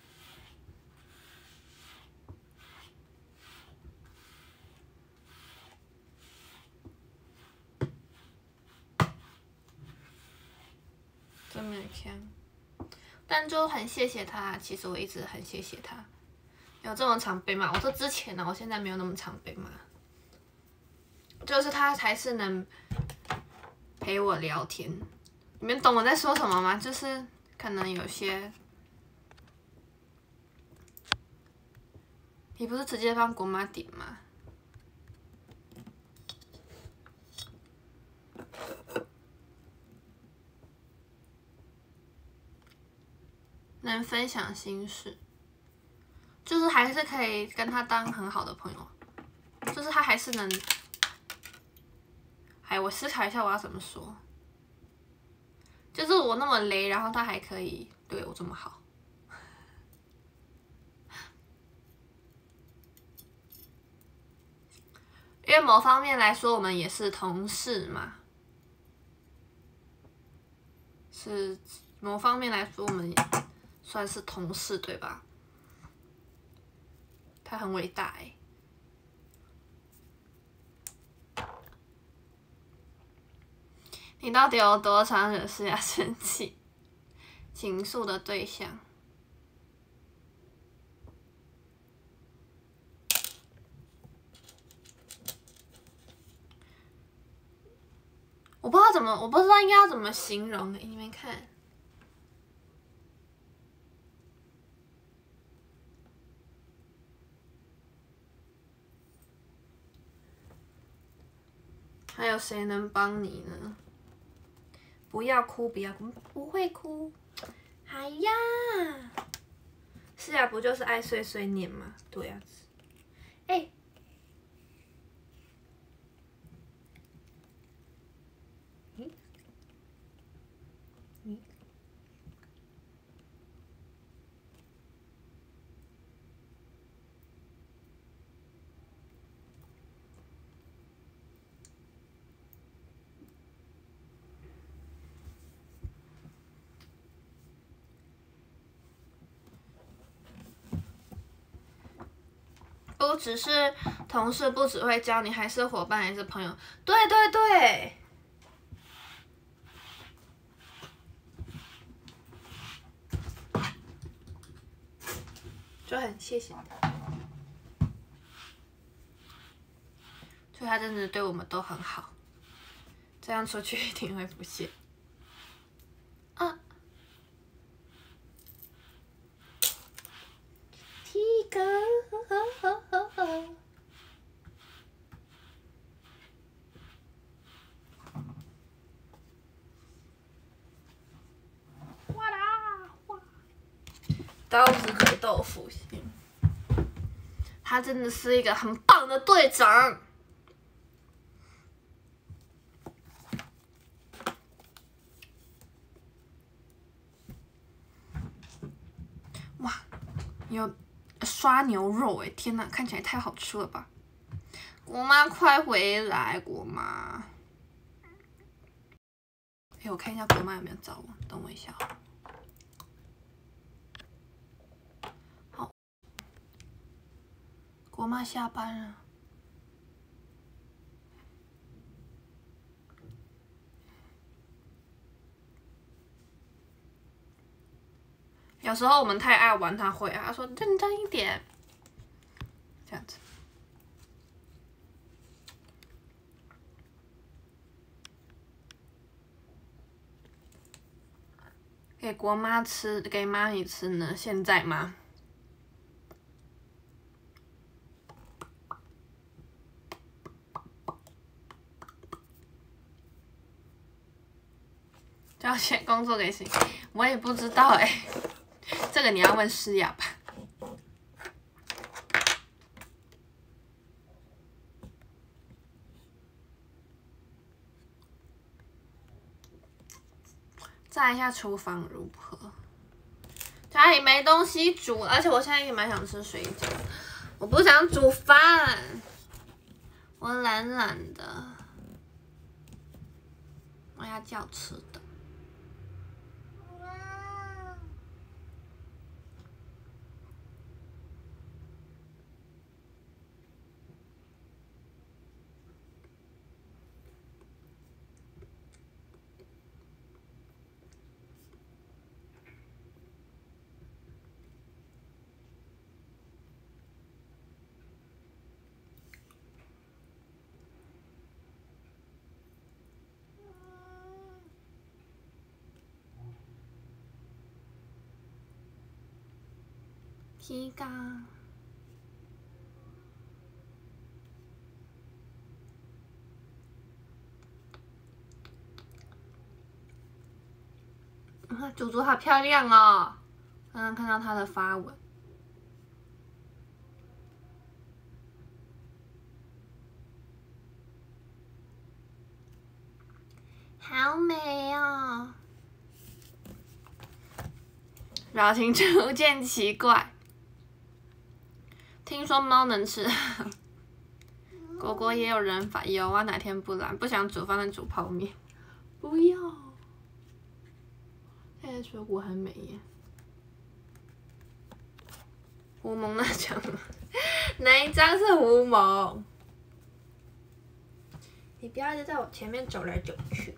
Speaker 1: 真没看，但就很谢谢他。其实我一直很谢谢他，有这么常被骂。我说之前呢、啊，我现在没有那么常被骂，就是他才是能陪我聊天。你们懂我在说什么吗？就是可能有些，你不是直接帮国妈点吗？能分享心事，就是还是可以跟他当很好的朋友，就是他还是能，哎，我思考一下我要怎么说，就是我那么雷，然后他还可以对我这么好， 因为某方面来说，我们也是同事嘛。是某方面来说，我们也算是同事，对吧？他很伟大哎。你到底有多常惹事呀？生气？倾诉的对象？我不知道怎么，我不知道应该要怎么形容哎，你们看。还有谁能帮你呢？不要哭，不要哭，不会哭。哎呀，是啊，不就是爱碎碎念吗？对啊。哎、欸。嗯。嗯。不只是同事，不只会教你，还是伙伴，还是朋友。对对对。就很谢谢他，所以他真的对我们都很好，这样出去一定会不屑。啊。提高。哇啦哇！刀子口豆腐心，他真的是一个很棒的队长。哇，有刷牛肉哎！天哪，看起来太好吃了吧！国妈快回来，国妈！哎，我看一下国妈有没有找我，等我一下。好，国妈下班了。有时候我们太爱玩，他会啊，他说认真一点，这样子。给国妈吃，给妈咪吃呢？现在吗？交钱工作给谁？我也不知道哎、欸，这个你要问诗雅吧。炸一下厨房如何？家里没东西煮，而且我现在也蛮想吃水饺，我不想煮饭，我懒懒的，我要叫吃的。提高。猪猪好漂亮哦！刚刚看到她的发文，好美哦！表情逐渐奇怪。听说猫能吃， 果果也有人发，有啊，哪天不懒，不想煮饭，煮泡面。不要。现在水果很美耶。胡蒙那张，哪一张是胡蒙？你不要一直在我前面走来走去。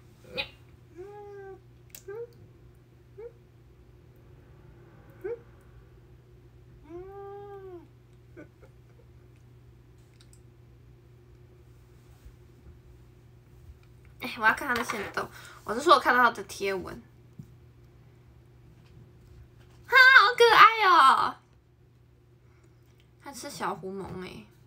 Speaker 1: 哎、欸，我要看他的限动。我是说我看到他的贴文。哈，好可爱哦！他是小狐獴哎、欸。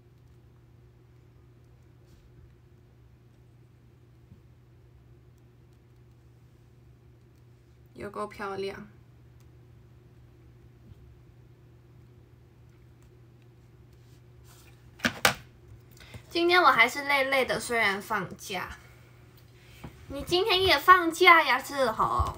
Speaker 1: 有够漂亮。今天我还是累累的，虽然放假。你今天也放假呀，志宏？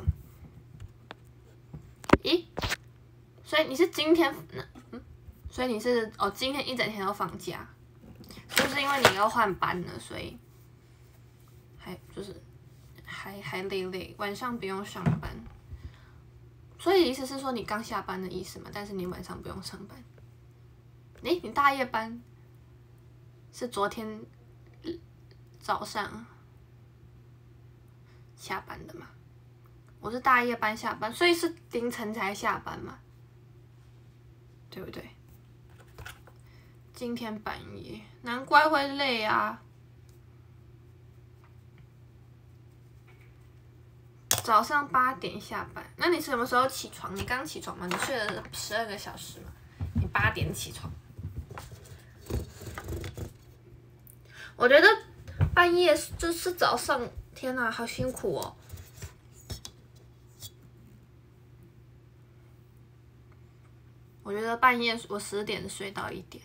Speaker 1: 咦？所以你是今天，嗯，所以你是哦，今天一整天都放假，是不是因为你要换班了，所以还就是还还累累，晚上不用上班？所以意思是说你刚下班的意思嘛？但是你晚上不用上班。诶，你大夜班是昨天早上下班的嘛？我是大夜班下班，所以是凌晨才下班嘛？对不对？今天半夜，难怪会累啊。早上八点下班，那你什么时候起床？你刚起床吗？你睡了十二个小时吗？你八点起床？我觉得半夜就是早上，天哪，好辛苦哦。我觉得半夜我十点睡到一点，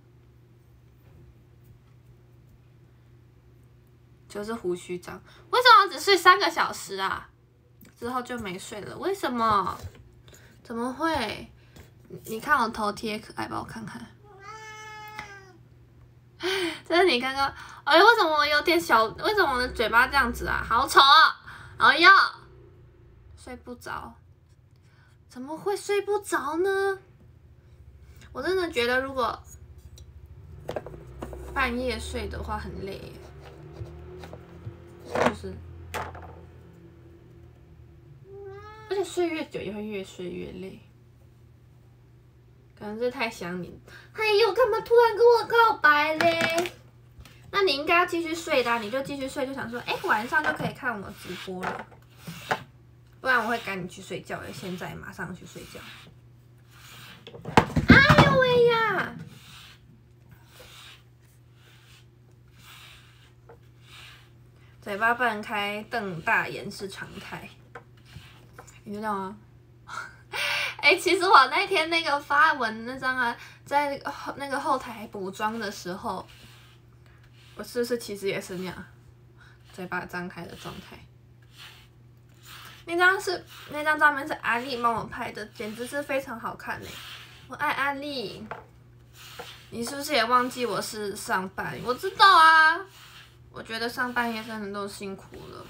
Speaker 1: 就是胡须章。为什么只睡三个小时啊？之后就没睡了？为什么？怎么会？你看我头贴可爱吧？我看看。这是你刚刚，哎，为什么我有点小？为什么我的嘴巴这样子啊？好丑啊！哎呀，睡不着，怎么会睡不着呢？我真的觉得，如果半夜睡的话很累耶，是不是？而且睡越久也会越睡越累，可能是太想你。哎呦，干嘛突然跟我告白嘞？那你应该要继续睡的、啊，你就继续睡，就想说，哎、欸，晚上就可以看我直播了，不然我会赶你去睡觉的。现在马上去睡觉。哎呦喂呀！嘴巴半开，瞪大眼是常态，你知道吗？哎、欸，其实我那天那个发文那张啊，在那个后台补妆的时候，我是不是其实也是那样，嘴巴张开的状态？那张是那张照片是阿丽帮我拍的，简直是非常好看嘞！我爱阿丽。你是不是也忘记我是上班？我知道啊，我觉得上班夜真的都辛苦了。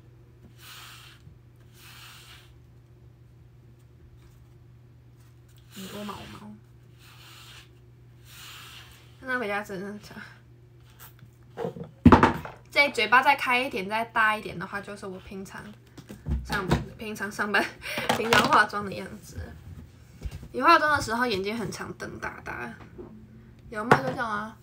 Speaker 1: 很多毛毛，那回家真的讲，这嘴巴再开一点，再大一点的话，就是我平常上平常上班、平常化妆的样子。你化妆的时候眼睛很常瞪大大，有没有就这样啊？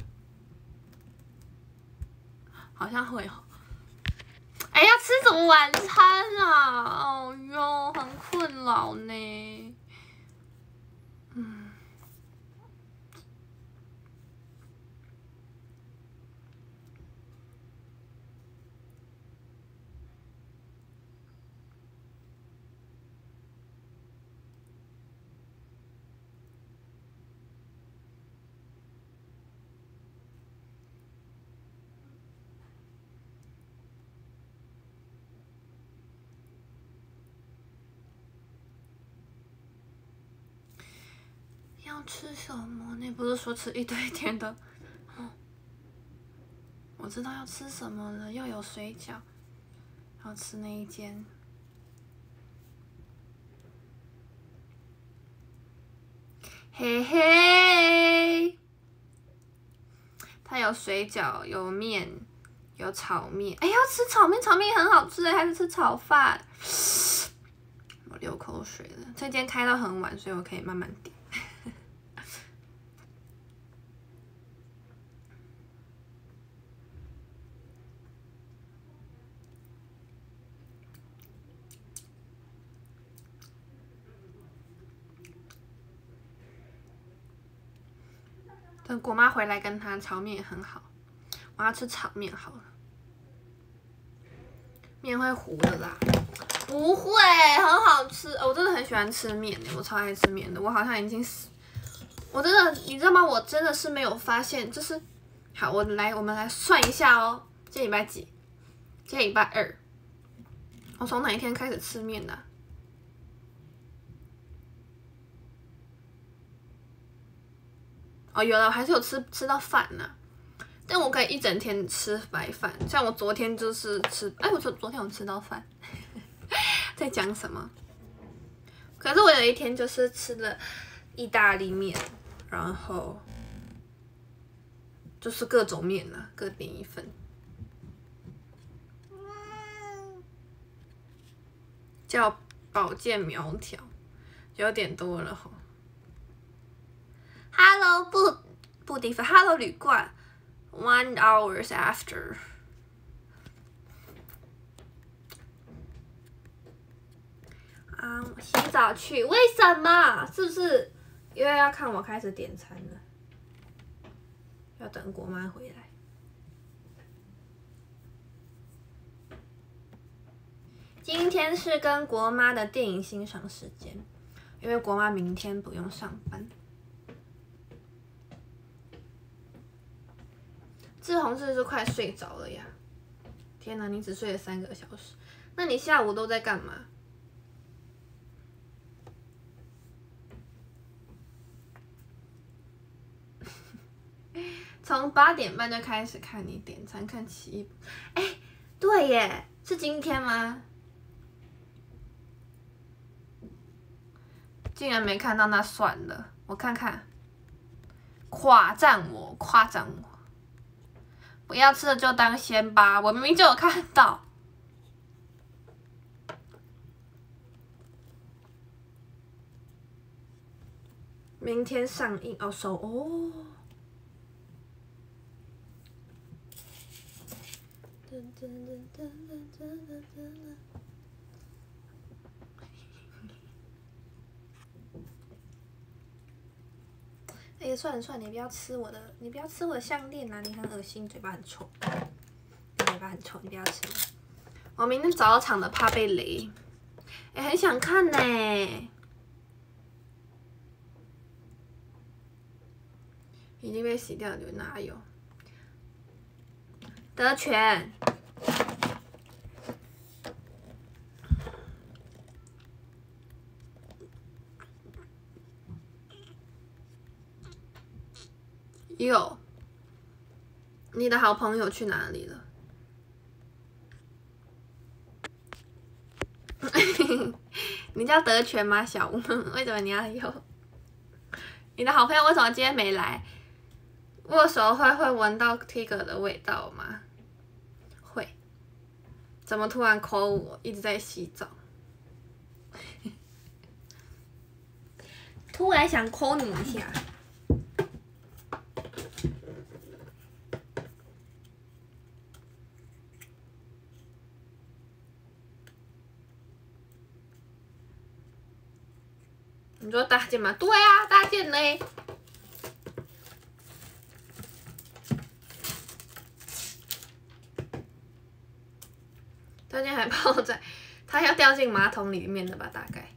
Speaker 1: 好像会哦。哎呀，吃什么晚餐啊？哦哟，很困扰呢。嗯。要吃什么？你不是说吃一堆甜的？哦， 知道要吃什么了，又有水饺，要吃那一间。嘿嘿，它有水饺，有面，有炒面。哎，要吃炒面，炒面也很好吃哎，还是吃炒饭？我流口水了。这间开到很晚，所以我可以慢慢点。等果妈回来跟她炒面也很好，我要吃炒面好了。面会糊的啦，不会，很好吃。哦、我真的很喜欢吃面的，我超爱吃面的。我好像已经死，我真的，你知道吗？我真的是没有发现，就是好，我来，我们来算一下哦。今天礼拜几？今天礼拜二。我从哪一天开始吃面的、啊？哦，有了，我还是有吃吃到饭呢、啊。但我可以一整天吃白饭，像我昨天就是吃，哎，我昨昨天有吃到饭，在讲什么？可是我有一天就是吃了意大利面，然后就是各种面啦，各点一份。叫保健苗条，有点多了吼。Hello 布布迪芬 ，Hello 旅馆。One hours after， 啊，我洗澡去，为什么？是不是因为要看我开始点餐了？要等果妈回来。今天是跟国妈的电影欣赏时间，因为国妈明天不用上班。志宏是不是快睡着了呀？天哪，你只睡了三个小时，那你下午都在干嘛？从八点半就开始看你点餐，看奇异。哎，对耶，是今天吗？竟然没看到，那算了，我看看。夸赞我，夸赞我。不要吃了就当先吧，我明明就有看到。明天上映哦，收哦。哎、欸，算了算了，你不要吃我的，你不要吃我的项链啊！你很恶心，嘴巴很臭，你嘴巴很臭，你不要吃。我明天早场的怕被雷，哎、欸，很想看呢、欸。已经被洗掉了，哪有？德全。有，你的好朋友去哪里了？你叫德全吗？小吴，为什么你要有？你的好朋友为什么今天没来？握手会会闻到 Tiger 的味道吗？会。怎么突然 call 我？一直在洗澡。突然想 call 你一下。你说大件吗？对啊，大件嘞。大件还泡在，它要掉进马桶里面的吧？大概。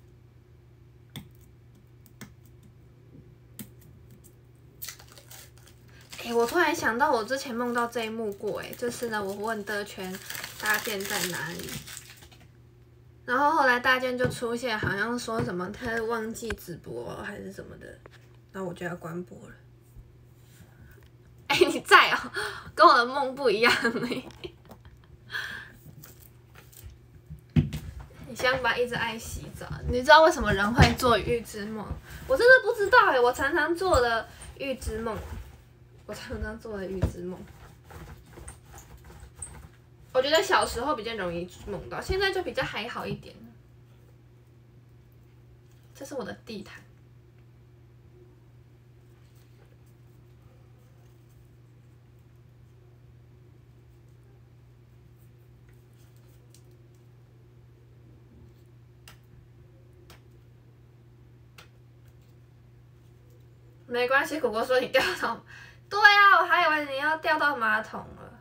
Speaker 1: 哎、欸，我突然想到，我之前梦到这一幕过，哎，就是呢，我问德全大件在哪里。然后后来大件就出现，好像说什么他忘记直播还是什么的，然后我就要关播了。哎，你你在哦，跟我的梦不一样哎。你想把一直爱洗澡，你知道为什么人会做预知梦？我真的不知道哎，我常常做的预知梦，我常常做的预知梦。我觉得小时候比较容易梦到，现在就比较还好一点。这是我的地毯。没关系，果果说你掉到，对啊，我还以为你要掉到马桶了。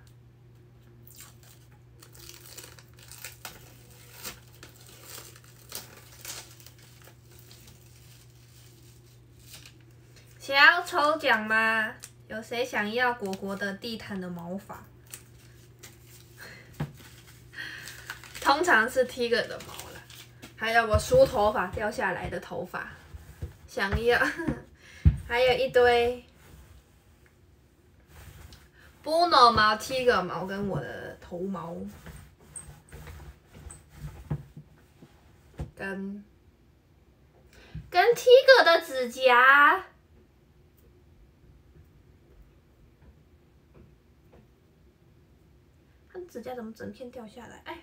Speaker 1: 想要抽奖吗？有谁想要果果的地毯的毛发？通常是 Tiger 的毛啦，还有我梳头发掉下来的头发，想要。还有一堆 Bruno 毛、Tiger 毛跟我的头毛，跟跟 Tiger 的指甲，他指甲怎么整片掉下来？哎。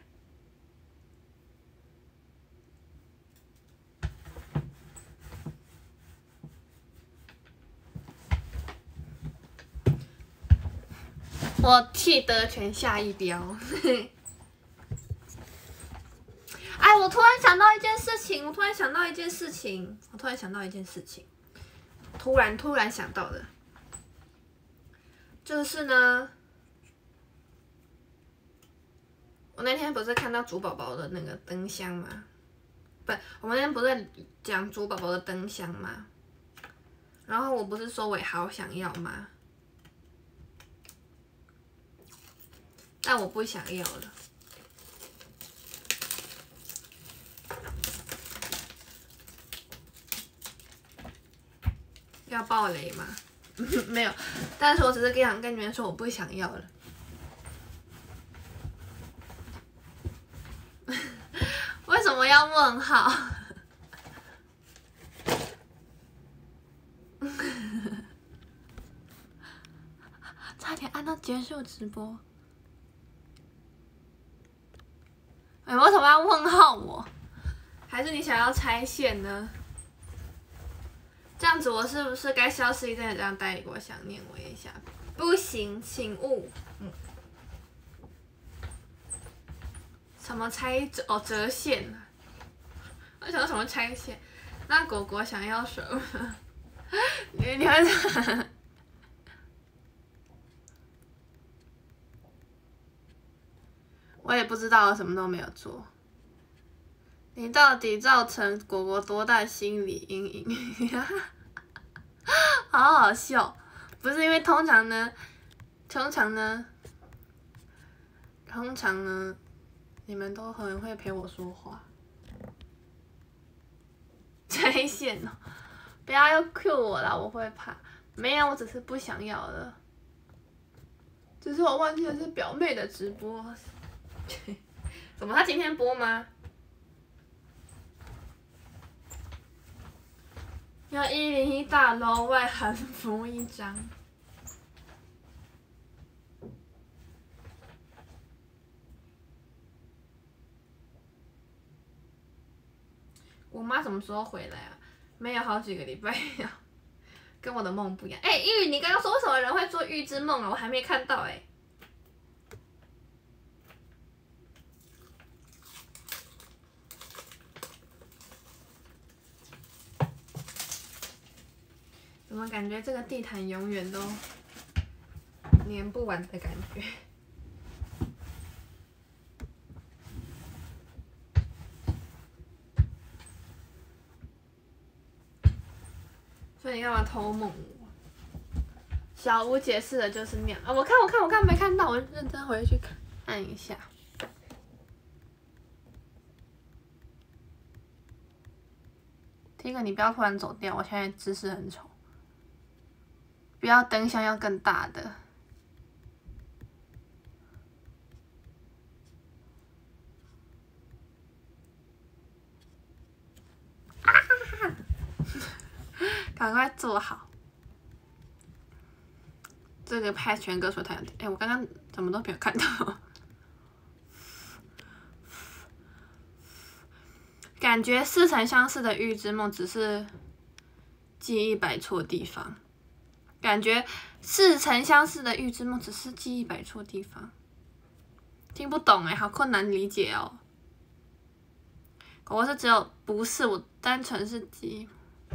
Speaker 1: 我替德全下一标。哎，我突然想到一件事情，我突然想到一件事情，我突然想到一件事情，突然突然想到的，就是呢，我那天不是看到猪宝宝的那个灯箱吗？不，我们那天不是在讲猪宝宝的灯箱吗？然后我不是说我也好想要吗？但我不想要了。要爆雷吗？没有，但是我只是想跟你们说，我不想要了。为什么要问号？差点按到结束直播。哎，为什么要问号我？还是你想要拆线呢？这样子我是不是该消失一阵子，这样带我想念我一下？不行，请勿。嗯。什么拆折哦折线啊？我想要什么拆线？那果果想要什么？你你们。我也不知道，我什么都没有做。你到底造成果果多大心理阴影？好好笑，不是因为通常呢，通常呢，通常呢，你们都很会陪我说话。拆线哦，不要又 Q 我啦，我会怕。没有，我只是不想要了。只是我忘记了是表妹的直播。怎么？他今天播吗？要一零一大楼外韩服一张。我妈什么时候回来啊？没有好几个礼拜了，跟我的梦不一样。哎、欸，玉，你刚刚说为什么人会做预知梦啊？我还没看到哎、欸。怎么感觉这个地毯永远都粘不完的感觉？所以你干嘛偷梦我？小吴解释的就是那样啊！我看，我看，我看没看到，我认真回去看按一下。第一个，你不要突然走掉，我现在姿势很丑。不要灯箱要更大的， 赶快做好。这个派全歌说太阳，哎，我刚刚怎么都没有看到。感觉似曾相识的《预知梦》只是记忆摆错地方。感觉似曾相识的《预知梦》只是记忆摆错地方。听不懂哎，好困难理解哦。我是只有不是，我单纯是记忆。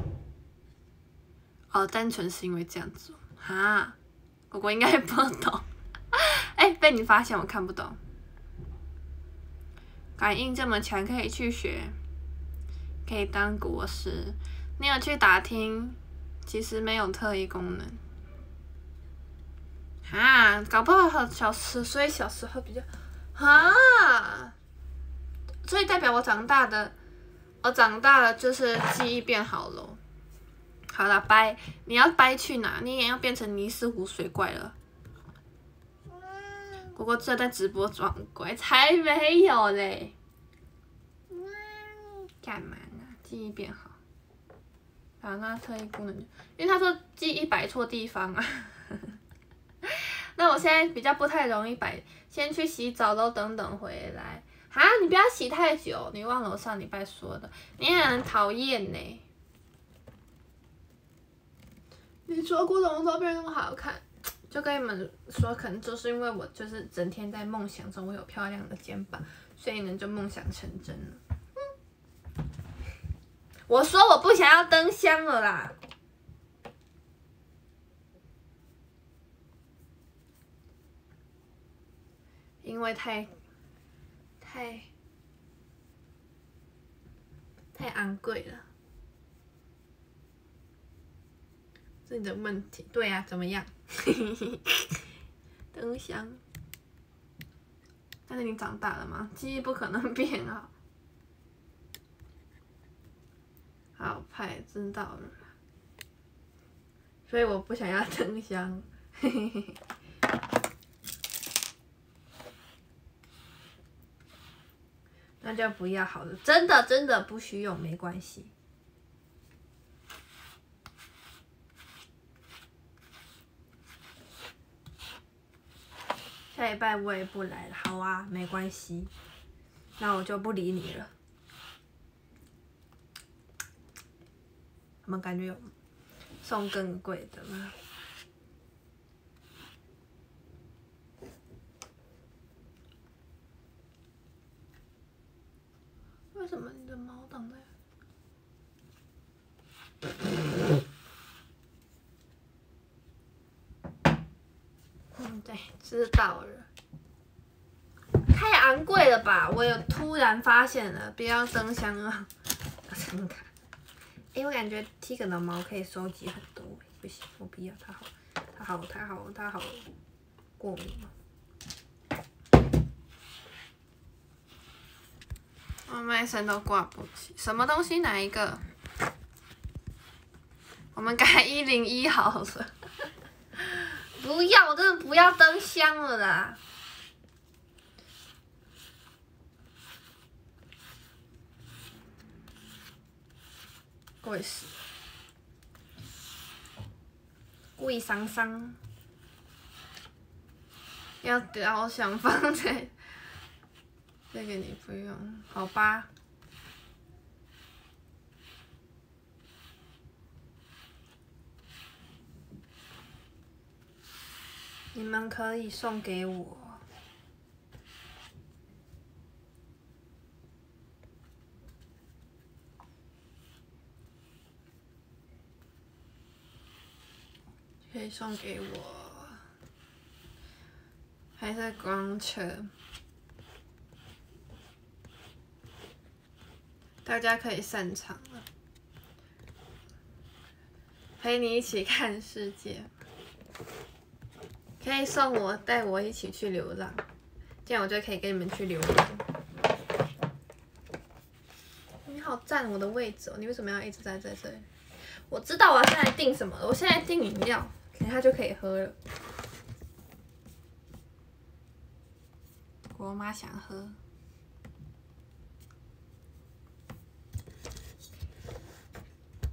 Speaker 1: 哦，单纯是因为这样子哈，果果应该不懂。哎，被你发现我看不懂。感应这么强，可以去学，可以当国师。你有去打听？其实没有特异功能。啊，搞不好小时，所以小时候比较啊，所以代表我长大的，我长大了就是记忆变好了。好了，掰，你要掰去哪？你也要变成尼斯湖水怪了。果果这在直播装乖，才没有嘞！干嘛呢？记忆变好。啊，那特异功能，因为他说记忆摆错地方啊。那我现在比较不太容易摆，先去洗澡喽，等等回来。啊，你不要洗太久，你忘了我上礼拜说的，你很讨厌呢。你说古董的照片那么好看，就跟你们说，可能就是因为我就是整天在梦想中我有漂亮的肩膀，所以呢就梦想成真了。嗯、我说我不想要灯箱了啦。因为太太太昂贵了，是你的问题。对呀、啊，怎么样？灯箱，但是你长大了吗？记忆不可能变好。好派，知道了。所以我不想要灯箱。那就不要好了，真的真的不需用，没关系。下礼拜我也不来了，好啊，没关系，那我就不理你了。他们感觉有送更贵的吗？为什么你的毛挡在？嗯，对，知道了。太昂贵了吧！我有突然发现了，不要灯箱啊！真的，哎，我感觉 Tiger 的毛可以收集很多，不行，我不要，它好，它好，它好，它好过敏哦。我卖身都挂不起，什么东西？哪一个？我们改一零一好了。不要，我真的不要灯箱了啦。贵死，贵桑桑。要雕想放在。这个你不用，好吧？你们可以送给我。可以送给我，还是光车？大家可以散场了，陪你一起看世界。可以送我，带我一起去流浪，这样我就可以跟你们去流浪。你好占我的位置哦，你为什么要一直在在这里？我知道我要现在订什么了，我现在订饮料，等下就可以喝了。我妈想喝。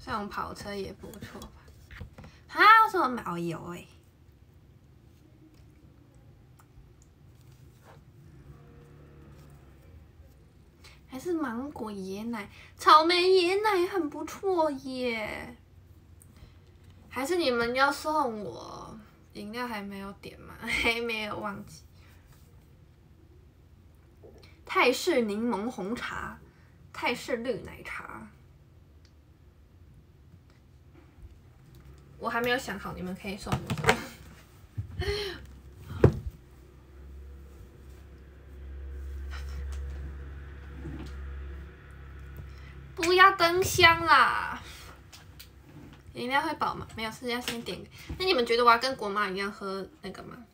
Speaker 1: 这种跑车也不错吧？啊，为什么没有哎？还是芒果椰奶、草莓椰奶很不错耶。还是你们要送我饮料还没有点吗？还没有忘记。泰式柠檬红茶、泰式绿奶茶，我还没有想好你们可以送我什么。不要灯箱啦！饮料会饱吗？没有，是要先点。那你们觉得我要跟国妈一样喝那个吗？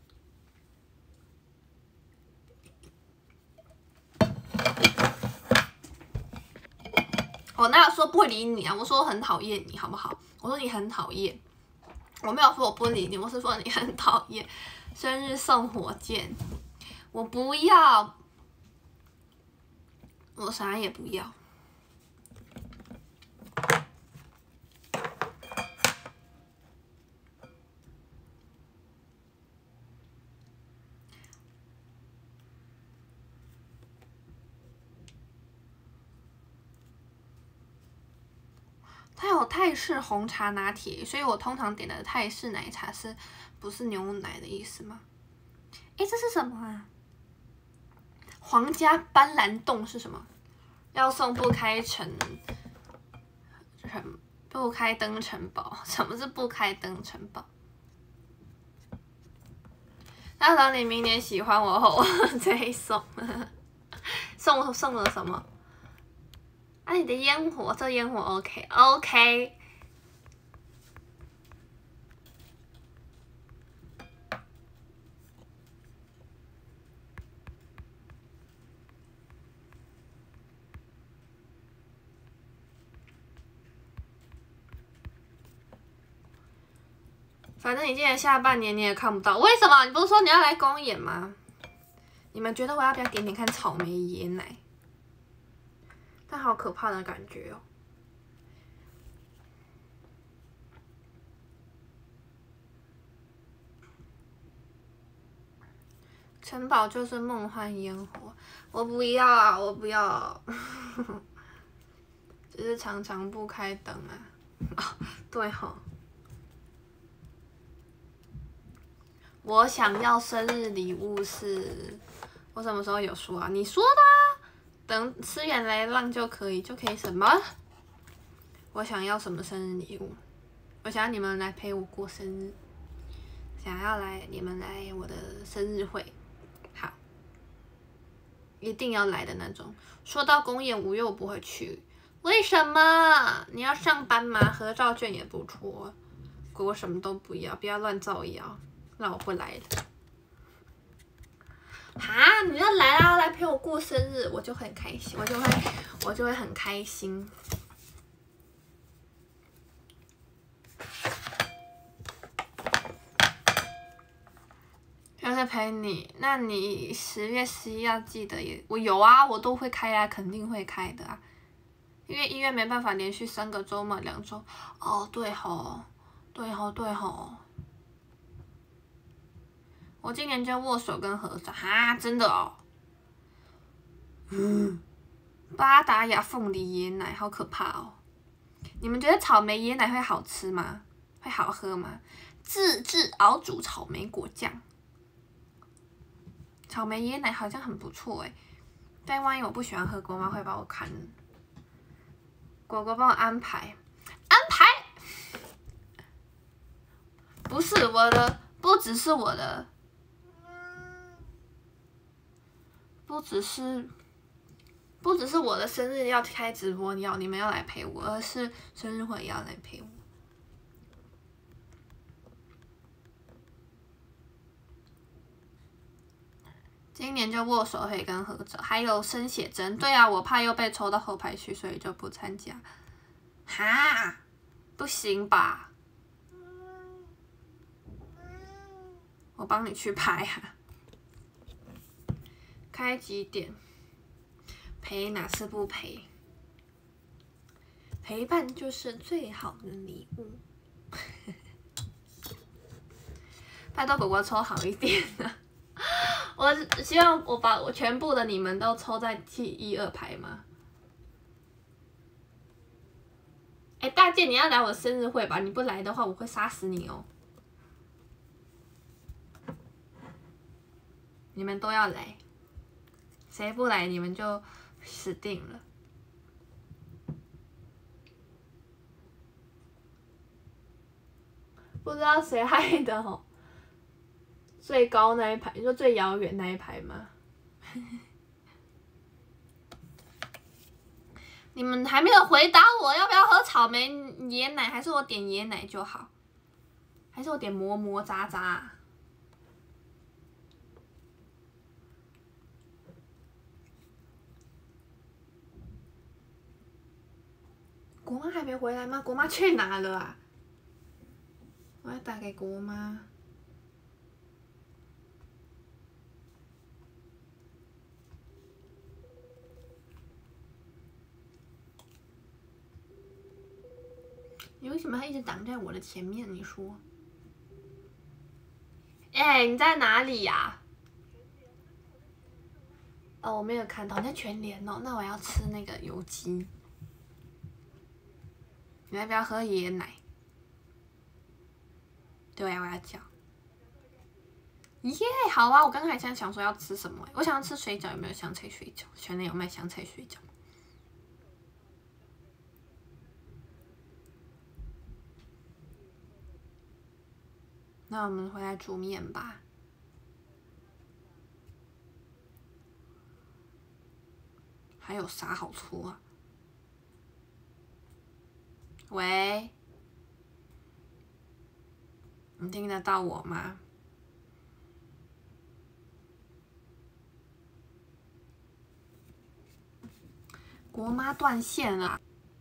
Speaker 1: 我哪有说不理你啊？我说我很讨厌你，好不好？我说你很讨厌，我没有说我不理你，我是说你很讨厌。生日送火箭，我不要，我啥也不要。它有泰式红茶拿铁，所以我通常点的泰式奶茶是不是牛奶的意思吗？哎，这是什么啊？皇家斑斓冻是什么？要送不开城城不开灯城堡？什么是不开灯城堡？那等你明年喜欢我后，我再送。送送了什么？啊，你的烟火，这烟火 OK OK。反正你今年下半年你也看不到，为什么？你不是说你要来公演吗？你们觉得我要不要点点看草莓椰奶？但好可怕的感觉哦。城堡就是梦幻烟火，我不要啊，我不要。只是常常不开灯啊。哦，对吼。我想要生日礼物是，我什么时候有说啊？你说的啊，等吃原来浪就可以，就可以什么？我想要什么生日礼物？我想要你们来陪我过生日，想要来你们来我的生日会，好，一定要来的那种。说到公演，五月我不会去，为什么？你要上班吗？合照券也不错，我什么都不要，不要乱造谣。那我不来了。哈，你要来啦，来陪我过生日，我就很开心，我就会，我就会很开心。就是陪你，那你十月十一要记得也，我有啊，我都会开啊，肯定会开的啊。因为一月没办法连续三个周嘛，两周。哦，对吼，对吼，对吼。我今年就握手跟合照，哈，真的哦。嗯，巴达雅凤梨椰奶好可怕哦。你们觉得草莓椰奶会好吃吗？会好喝吗？自制熬煮草莓果酱，草莓椰奶好像很不错哎。但万一我不喜欢喝，国妈会把我砍。果果帮我安排，安排。不是我的，不只是我的。不只是，不只是我的生日要开直播，要你们要来陪我，而是生日会也要来陪我。今年就握手会跟合照，还有生写真。对啊，我怕又被抽到后排去，所以就不参加。哈，不行吧？我帮你去拍啊。开几点？陪哪次不陪？ 陪伴就是最好的礼物。拜托果果抽好一点啊！我希望我把我全部的你们都抽在第一二排吗？哎、欸，大健，你要来我生日会吧？你不来的话，我会杀死你哦！你们都要来，谁不来你们就死定了。不知道谁害的哦。最高那一排，你说最遥远那一排吗？你们还没有回答我要不要喝草莓椰奶，还是我点椰奶就好？还是我点磨磨渣渣、啊？国妈还没回来吗？国妈去哪了啊？我要打给国妈。你为什么还一直挡在我的前面？你说？哎、欸，你在哪里呀、啊？哦，我没有看到，你在全联哦。那我要吃那个油鸡。你要不要喝椰奶？对啊，我要叫。耶，好啊！我刚刚还在想说要吃什么，我想要吃水饺，有没有香菜水饺？全联有卖香菜水饺。那我们回来煮面吧。还有啥好处啊？喂，你听得到我吗？国妈断线了。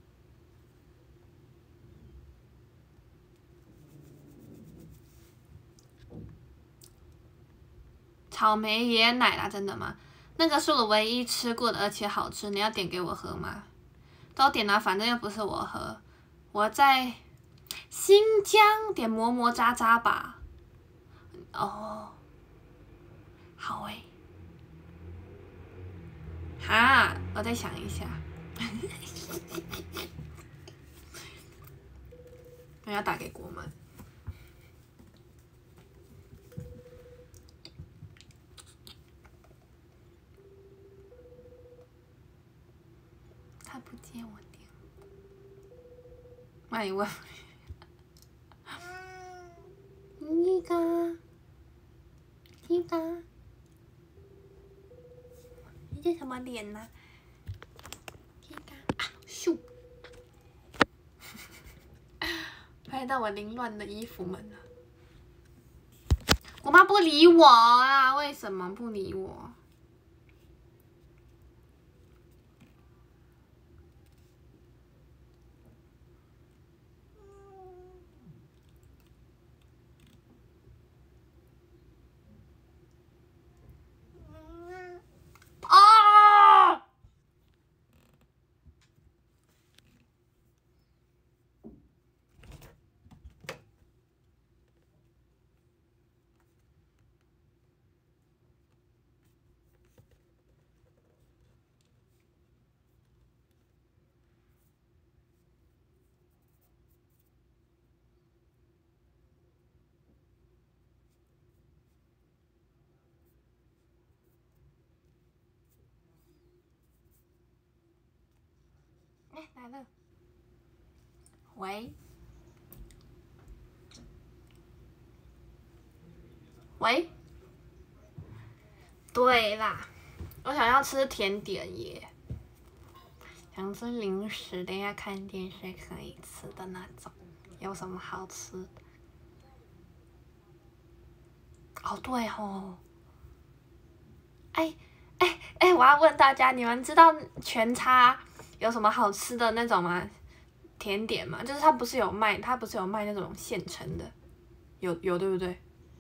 Speaker 1: 草莓椰奶啦，真的吗？那个是我唯一吃过的，而且好吃。你要点给我喝吗？都点了，反正又不是我喝。我在新疆点磨磨渣渣吧。哦，好诶。哈，我再想一下。我要打给国门。他不接我电话。万一问。一个，一个，你这什么脸呢、啊？一个啊，咻！拍到我凌乱的衣服们了。我妈不理我啊，为什么不理我？啊！哎，来了。喂。喂。对啦，我想要吃甜点耶，想吃零食，等一下看电视可以吃的那种，有什么好吃的？哦，对哦。哎哎哎，我要问大家，你们知道全差有什么好吃的那种吗？甜点嘛，就是它不是有卖，它不是有卖那种现成的，有有对不对？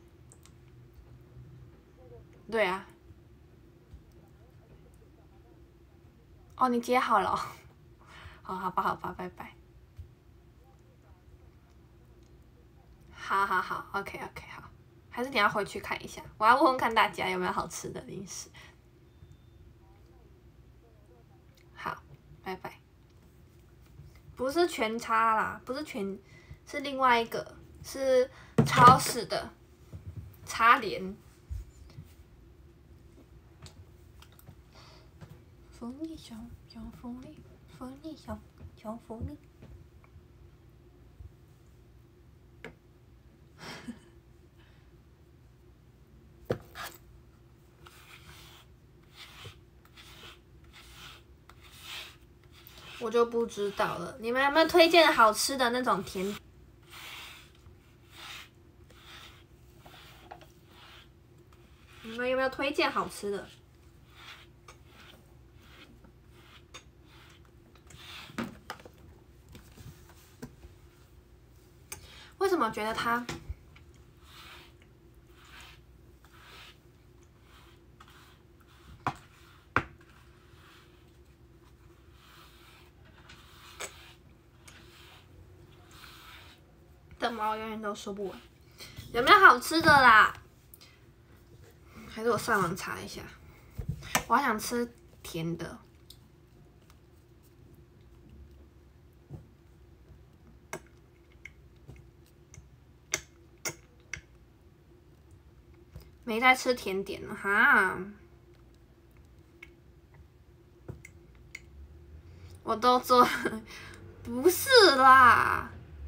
Speaker 1: 对啊。哦，你接好了、哦， 哦，好吧，好吧，拜拜。好好好 ，OK OK， 好。还是你要回去看一下，我要问问看大家有没有好吃的零食。好，拜拜。不是全差啦，不是全，是另外一个，是超市的茶联。福利熊，熊福利，福利熊，熊福利。我就不知道了，你们有没有推荐好吃的那种甜？你们有没有推荐好吃的？为什么觉得它的毛永远都说不完？有没有好吃的啦？还是我上网查一下，我好想吃甜的。没在吃甜点了哈，我都做，不是啦，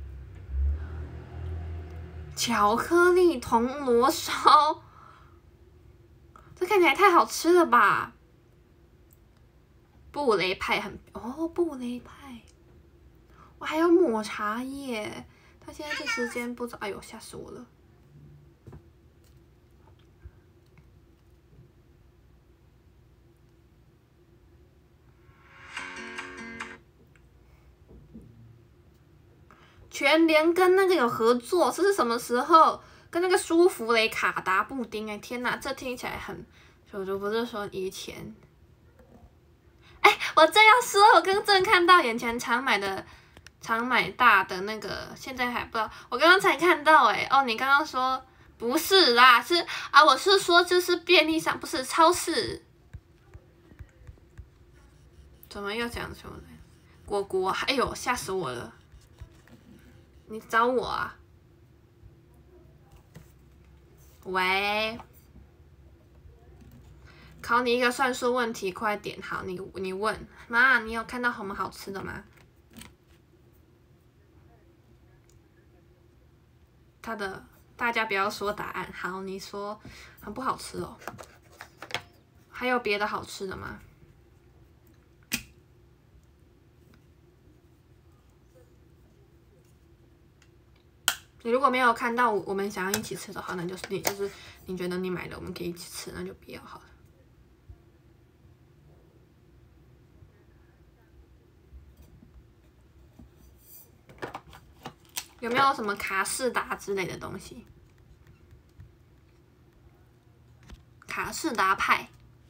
Speaker 1: 巧克力铜锣烧，这看起来太好吃了吧？布雷派很哦，布雷派，我还有抹茶耶，他现在这时间不知道，哎呦吓死我了。全联跟那个有合作，这是什么时候？跟那个舒芙蕾卡达布丁、欸，哎天哪，这听起来很，我就不是说以前。哎、欸，我正要说，我刚正看到眼前常买的、常买大的那个，现在还不知道。我刚刚才看到、欸，哎，哦，你刚刚说不是啦，是啊，我是说就是便利商，不是超市。怎么又讲出来？果果，哎呦，吓死我了！你找我啊？喂，考你一个算术问题，快点！好，你你问妈，你有看到什么好吃的吗？他的大家不要说答案，好，你说很不好吃哦。还有别的好吃的吗？你如果没有看到我们想要一起吃的话，那就是你就是你觉得你买了我们可以一起吃，那就不要好了。有没有什么卡士达之类的东西？卡士达派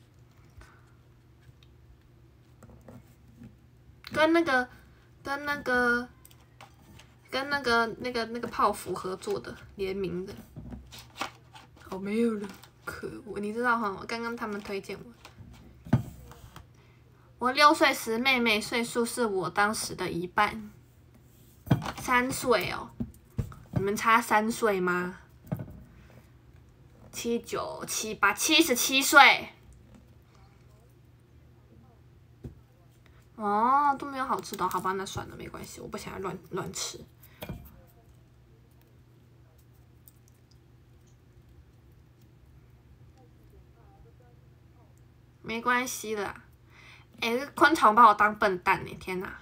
Speaker 1: 跟那个跟那个。跟那个、那个、那个泡芙合作的联名的，哦，没有了，可恶！你知道哈，刚刚他们推荐我，我六岁时妹妹岁数是我当时的一半，三岁哦，你们差三岁吗？七九七八，七十七岁。哦，都没有好吃的，好吧，那算了，没关系，我不想要乱乱吃。没关系啦，哎、欸，昆虫把我当笨蛋呢、欸，天哪！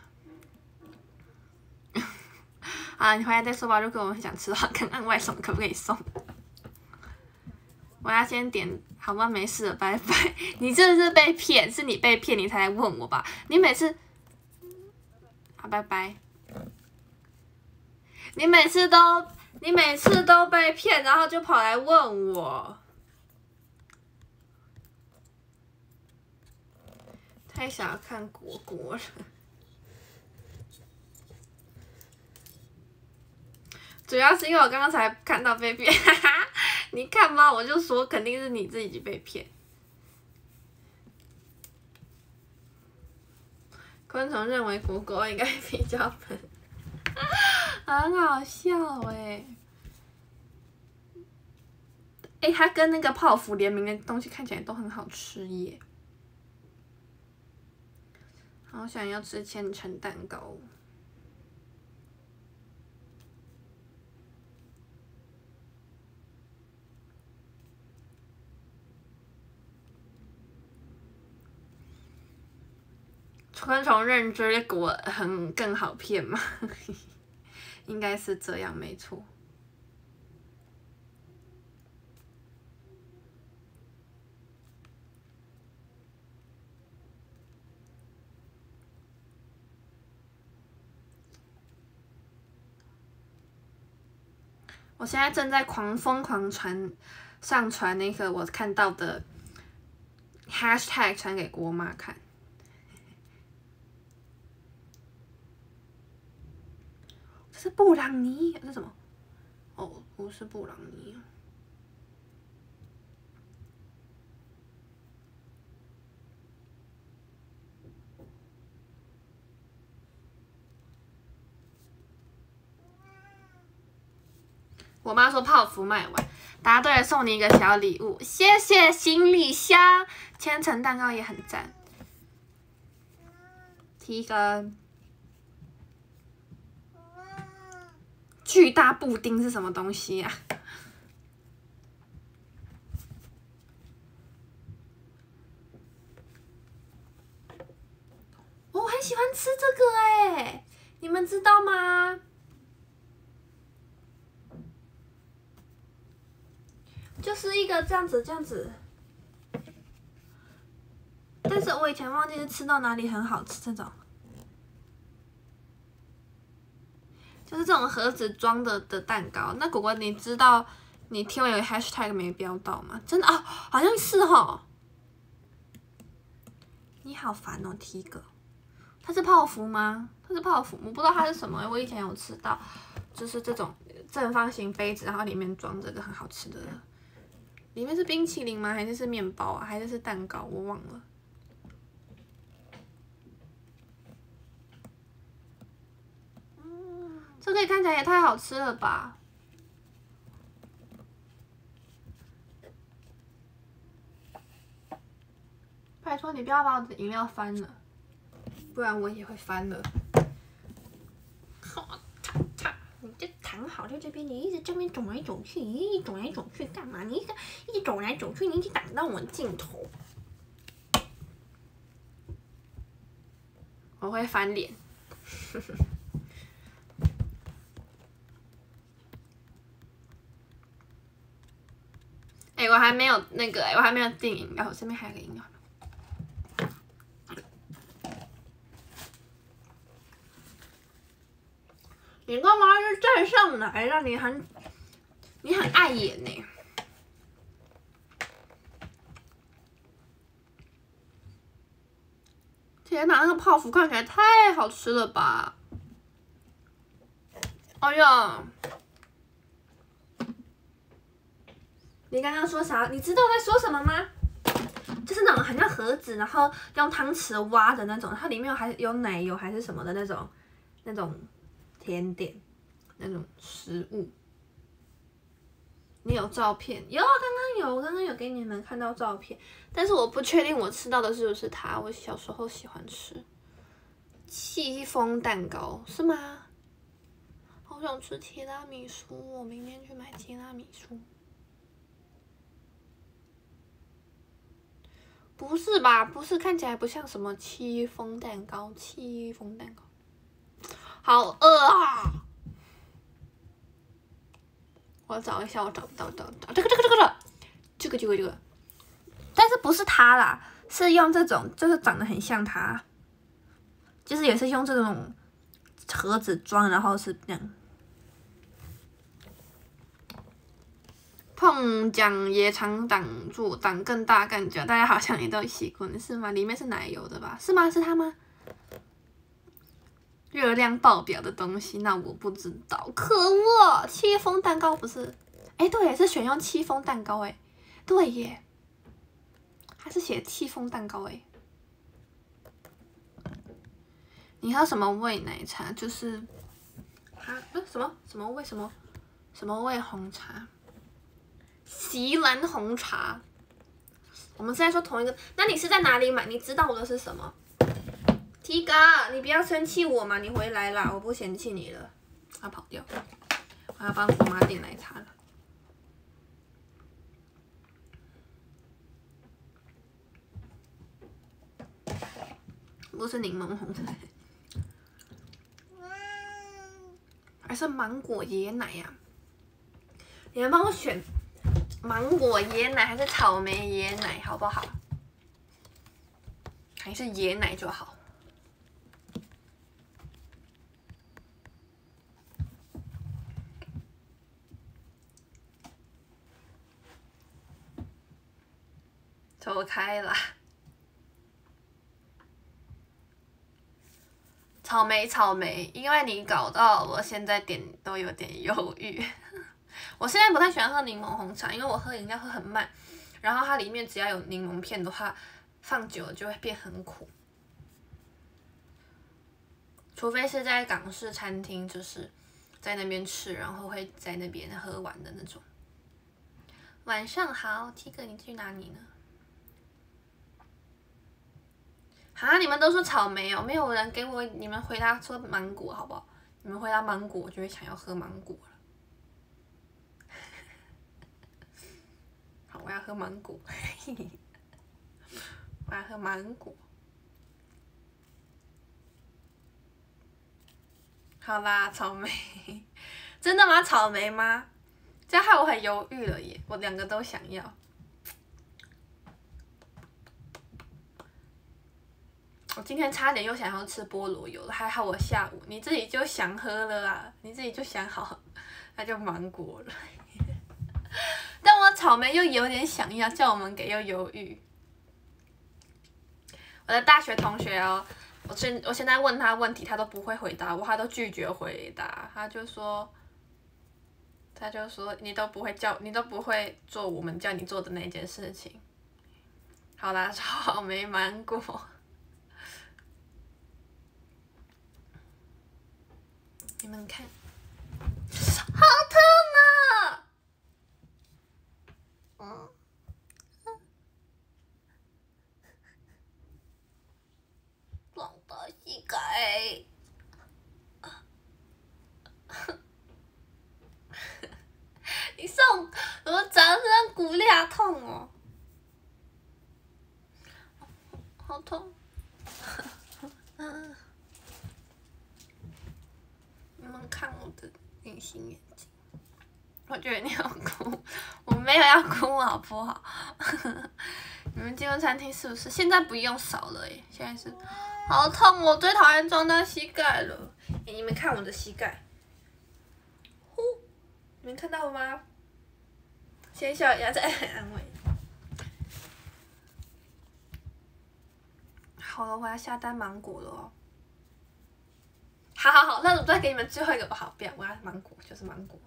Speaker 1: 啊，你回来再说吧。如果我们想吃的话，看看外送可不可以送。我要先点，好吧，没事了，拜拜。你这是被骗，是你被骗，你才来问我吧？你每次，好，拜拜。你每次都，你每次都被骗，然后就跑来问我。太小看果果了， 主要是因为我刚刚才看到被骗，哈哈，你看吧，我就说肯定是你自己被骗。昆虫认为狗狗应该比较笨，很好笑哎、欸。哎、欸，它跟那个泡芙联名的东西看起来都很好吃耶。好想要吃千层蛋糕。昆虫认知果很更好骗吗？应该是这样，没错。我现在正在狂疯狂传上传那个我看到的 hashtag 传给郭妈看。这是布朗尼，这是什么？哦，不是布朗尼。我妈说泡芙卖完，答对了送你一个小礼物，谢谢行李箱，千层蛋糕也很赞。提根，巨大布丁是什么东西啊？我很喜欢吃这个哎、欸，你们知道吗？就是一个这样子，这样子。但是我以前忘记是吃到哪里很好吃这种，就是这种盒子装的的蛋糕。那果果，你知道你贴文有 hashtag 没标到吗？真的啊、哦，好像是齁。你好烦哦 ，T 哥。它是泡芙吗？它是泡芙，我不知道它是什么。我以前有吃到，就是这种正方形杯子，然后里面装这个很好吃的。里面是冰淇淋吗？还是是面包啊？还是是蛋糕？我忘了。嗯，这个看起来也太好吃了吧！拜托你不要把我的饮料翻了，不然我也会翻了。好，躺躺，你就躺好在这边，你一直这边走来走去，你一直走来走去干嘛？你一直一直走来走去，你一直挡到我镜头。我会翻脸。哎、欸，我还没有那个、欸，我还没有订饮料，我这边还有个饮料。你干嘛就站上来了？你很，你很碍眼呢、欸。天哪，那个泡芙看起来太好吃了吧！哎呀，你刚刚说啥？你知道我在说什么吗？就是那种很像盒子，然后用汤匙挖的那种，它里面还有奶油还是什么的那种，那种甜点，那种食物。你有照片？有，刚刚有，我刚刚有给你们看到照片，但是我不确定我吃到的是不是它。我小时候喜欢吃戚风蛋糕，是吗？好想吃提拉米苏，我明天去买提拉米苏。不是吧？不是，看起来不像什么戚风蛋糕，戚风蛋糕，好饿啊！我找一下，我找不到，找不到这个这个这个这个这个这个这个，但是不是它啦，是用这种，就是长得很像它，就是也是用这种盒子装，然后是这样。碰奖也常挡住，挡更大更久，大家好像也都习惯了，是吗？里面是奶油的吧？是吗？是它吗？ 热量爆表的东西，那我不知道。可恶，戚风蛋糕不是？哎，对耶，是选用戚风蛋糕哎，对耶，还是写戚风蛋糕哎。你喝什么味奶茶？就是啊，呃，什么什么味什么什么味红茶？锡兰红茶。我们是在说同一个，那你是在哪里买？你知道我的是什么 ？T 哥，你不要生气我嘛，你回来啦，我不嫌弃你了。他跑掉，我要帮我妈订奶茶了。不是柠檬红茶，还是芒果椰奶呀、啊？你们帮我选芒果椰奶还是草莓椰奶好不好？还是椰奶就好。走开啦！草莓草莓，因为你搞到我现在点都有点犹豫。我现在不太喜欢喝柠檬红茶，因为我喝饮料会很慢，然后它里面只要有柠檬片的话，放久了就会变很苦。除非是在港式餐厅，就是在那边吃，然后会在那边喝完的那种。晚上好 ，T 哥，你去哪里呢？啊！你们都说草莓哦，没有人给我你们回答说芒果，好不好？你们回答芒果，我就会想要喝芒果了。好，我要喝芒果，我要喝芒果。好啦，草莓，真的吗？草莓吗？这样害我很犹豫了耶，我两个都想要。我今天差点又想要吃菠萝油了，还好我下午你自己就想喝了啦，你自己就想好，那就芒果了。但我草莓又有点想要，叫我们给又犹豫。我的大学同学哦，我现我现在问他问题，他都不会回答我，他都拒绝回答，他就说，他就说你都不会叫，你都不会做我们叫你做的那件事情。好啦，草莓芒果。你们看，好痛啊！嗯，撞到膝盖。你送我早上骨裂好痛哦，好痛。嗯。你们看我的隐形眼镜，我觉得你要哭，我没有要哭好不好？你们进入餐厅是不是？现在不用扫了耶，现在是好痛，我最讨厌撞到膝盖了。欸，你们看我的膝盖，呼，你们看到了吗？先笑一下再安慰。好了，我要下单芒果了哦。好好好，那我再给你们最后一个吧。好，不要，我要芒果，就是芒果。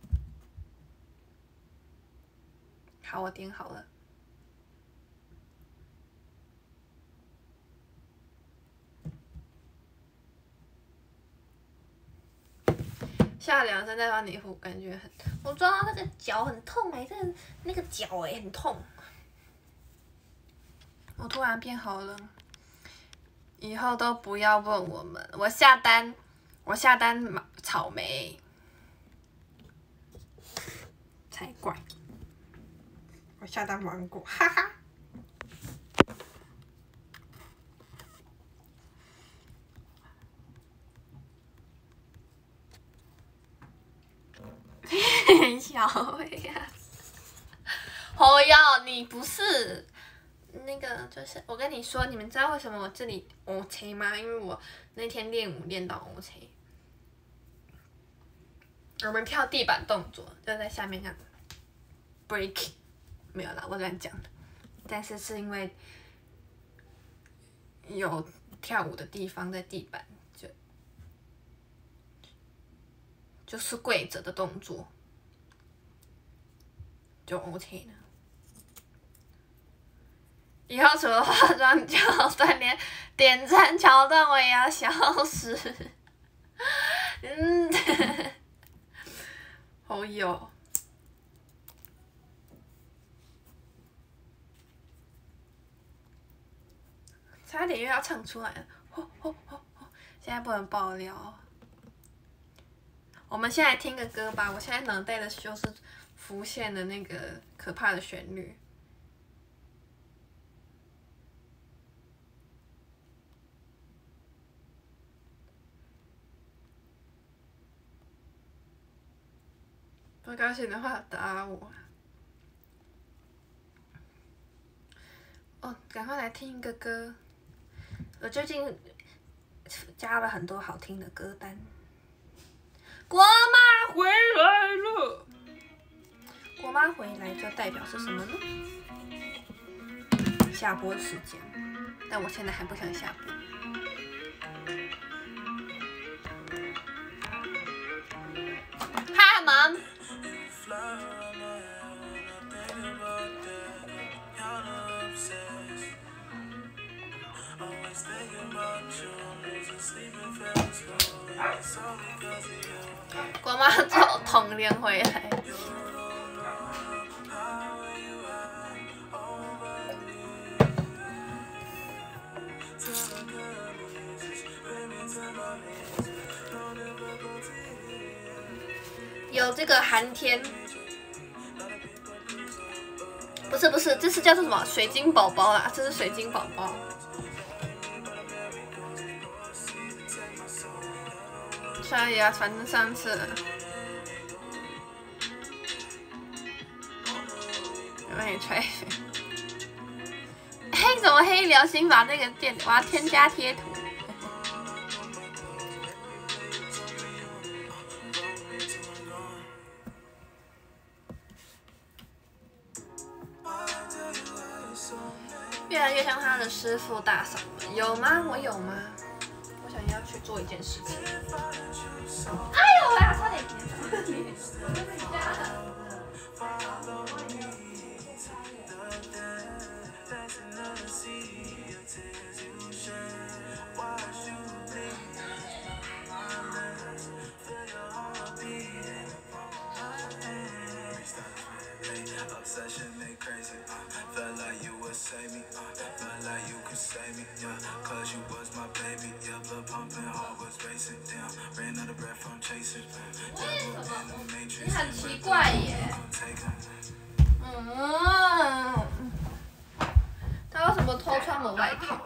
Speaker 1: 好，我点好了。下两声再帮你敷，感觉很，我撞到那个脚很痛哎，这个那个脚哎很痛。我突然变好了。以后都不要问我们，我下单，我下单草莓，才怪，我下单芒果，哈哈。小呀，哦哟，你不是。那个就是我跟你说，你们知道为什么我这里 O K 吗？因为我那天练舞练到 O K。我们跳地板动作就在下面看 break， 没有啦，我乱讲的。但是是因为有跳舞的地方在地板，就就是跪着的动作，就 OK 了。以后除了化妆教锻炼，点赞桥段我也要消失。嗯，好有。差点又要唱出来了，吼吼吼吼！现在不能爆料。我们现在听个歌吧，我现在脑袋的就是浮现的那个可怕的旋律。不高兴的话打我。哦，赶快来听一个歌。我最近加了很多好听的歌单。国妈回来了。国妈回来就代表是什么呢？下播时间，但我现在还不想下播。Hi, Mom.国妈从童年回来。有这个寒天，不是不是，这是叫做什么？水晶宝宝啦，这是水晶宝宝。刷牙，反正上次了。有没有吹？嘿，怎么黑聊心把那个店，我要添加贴图。越来越像他的师傅大嫂了，有吗？我有吗？我想要去做一件事情。哎呦呀，差点跌倒！你很奇怪耶。嗯。他为什么偷穿我外套？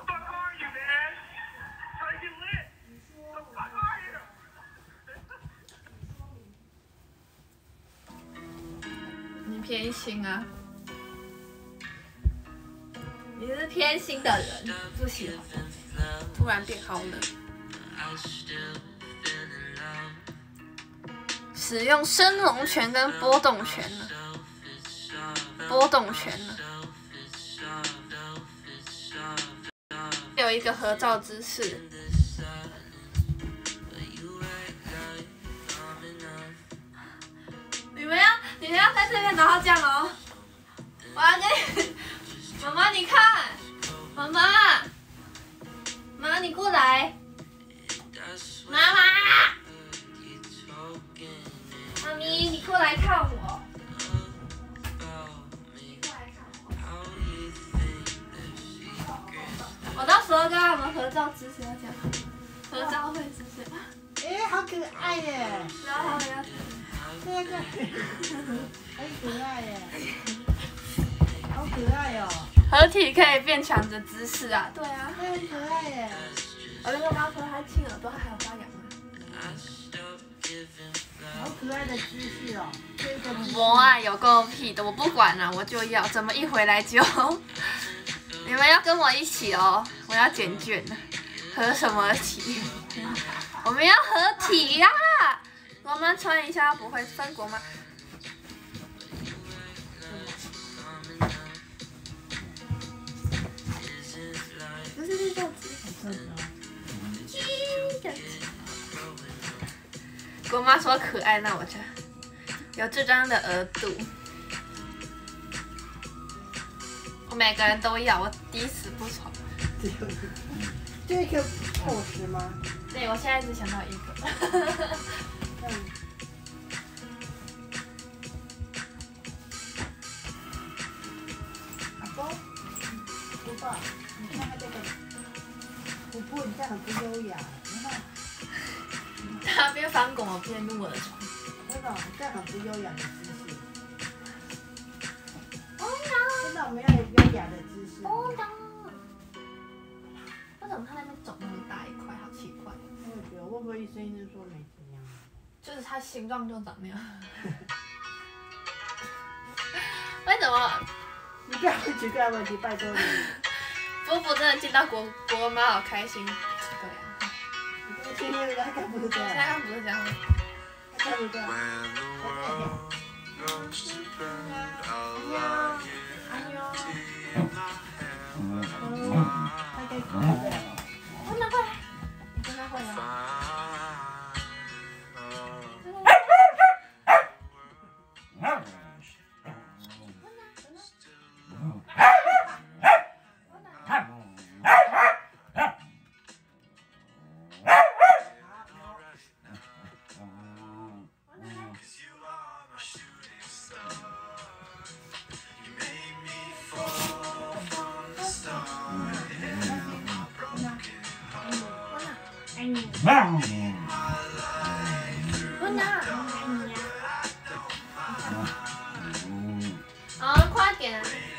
Speaker 1: 你偏心啊！你是偏心的人，不喜欢。突然变好冷。使用升龙拳跟波动拳了，波动拳了。有一个合照姿势。你们要，你们要在这边，然后这样哦。我要跟你，妈妈你看，妈妈，妈你过来，妈妈，妈咪你过来看我。我到时候跟他们合照姿势要这样，合照会姿势。
Speaker 3: 哎，好可爱耶！
Speaker 1: 然后他们要。
Speaker 3: 这个很可爱耶，好可爱哦！
Speaker 1: 合体可以变强的姿势啊，对啊，
Speaker 3: 这很可爱耶。
Speaker 1: 我跟妈妈说，她亲耳朵还有发痒啊。
Speaker 3: 好可爱的姿势哦！这个
Speaker 1: 我啊，有够屁的，我不管了，我就要，怎么一回来就？你们要跟我一起哦，我要剪卷了，合什么体？我们要合体呀、啊！国妈穿一下不会分国妈。不是是这样子。 我妈说可爱，那我就有这张的额度。我每个人都要，我抵死不从。
Speaker 3: 就一颗厚实吗？
Speaker 1: 对，我现在只想到一个。
Speaker 3: 嗯。阿公，不爸，你看他这个，不不，你这样很不优雅。你看。
Speaker 1: 他边翻滚，我边撸我的床。
Speaker 3: 真的，这样很不优雅的姿势。
Speaker 1: 哦呀！
Speaker 3: 真的，我们要有优雅的姿势。
Speaker 1: 哦呀！为什么他那边肿那么大一块？好奇怪。
Speaker 3: 我觉得会不会医生医生说没怎样？
Speaker 1: 就是它形状就长那样。为什么？
Speaker 3: 你不要问奇怪问题，拜托你。
Speaker 1: 波波真的见到国国妈好开心。对啊。
Speaker 3: 今天他看不是这样。
Speaker 1: 现在看不是这样。
Speaker 3: 他看不这样。
Speaker 1: 哎呦。
Speaker 3: 他该可爱的。
Speaker 1: 我拿过来。你跟他会吗？好，快点！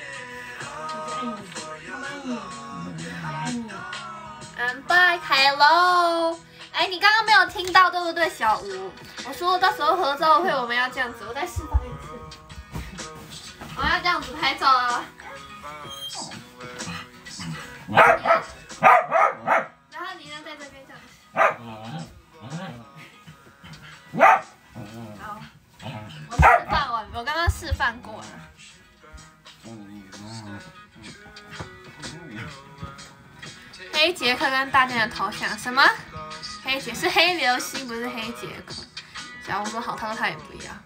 Speaker 1: 嗯，拜凯喽！哎，你刚刚没有听到对不对，小吴？我说到时候合照会我们要这样子，我再示范一次。我要这样子拍照啊！然后你呢，在这边这样子。好，我示范完，我刚刚示范过了。黑杰克跟大家的头像什么？黑杰是黑流星，不是黑杰克。小吴说好，他说他也不要。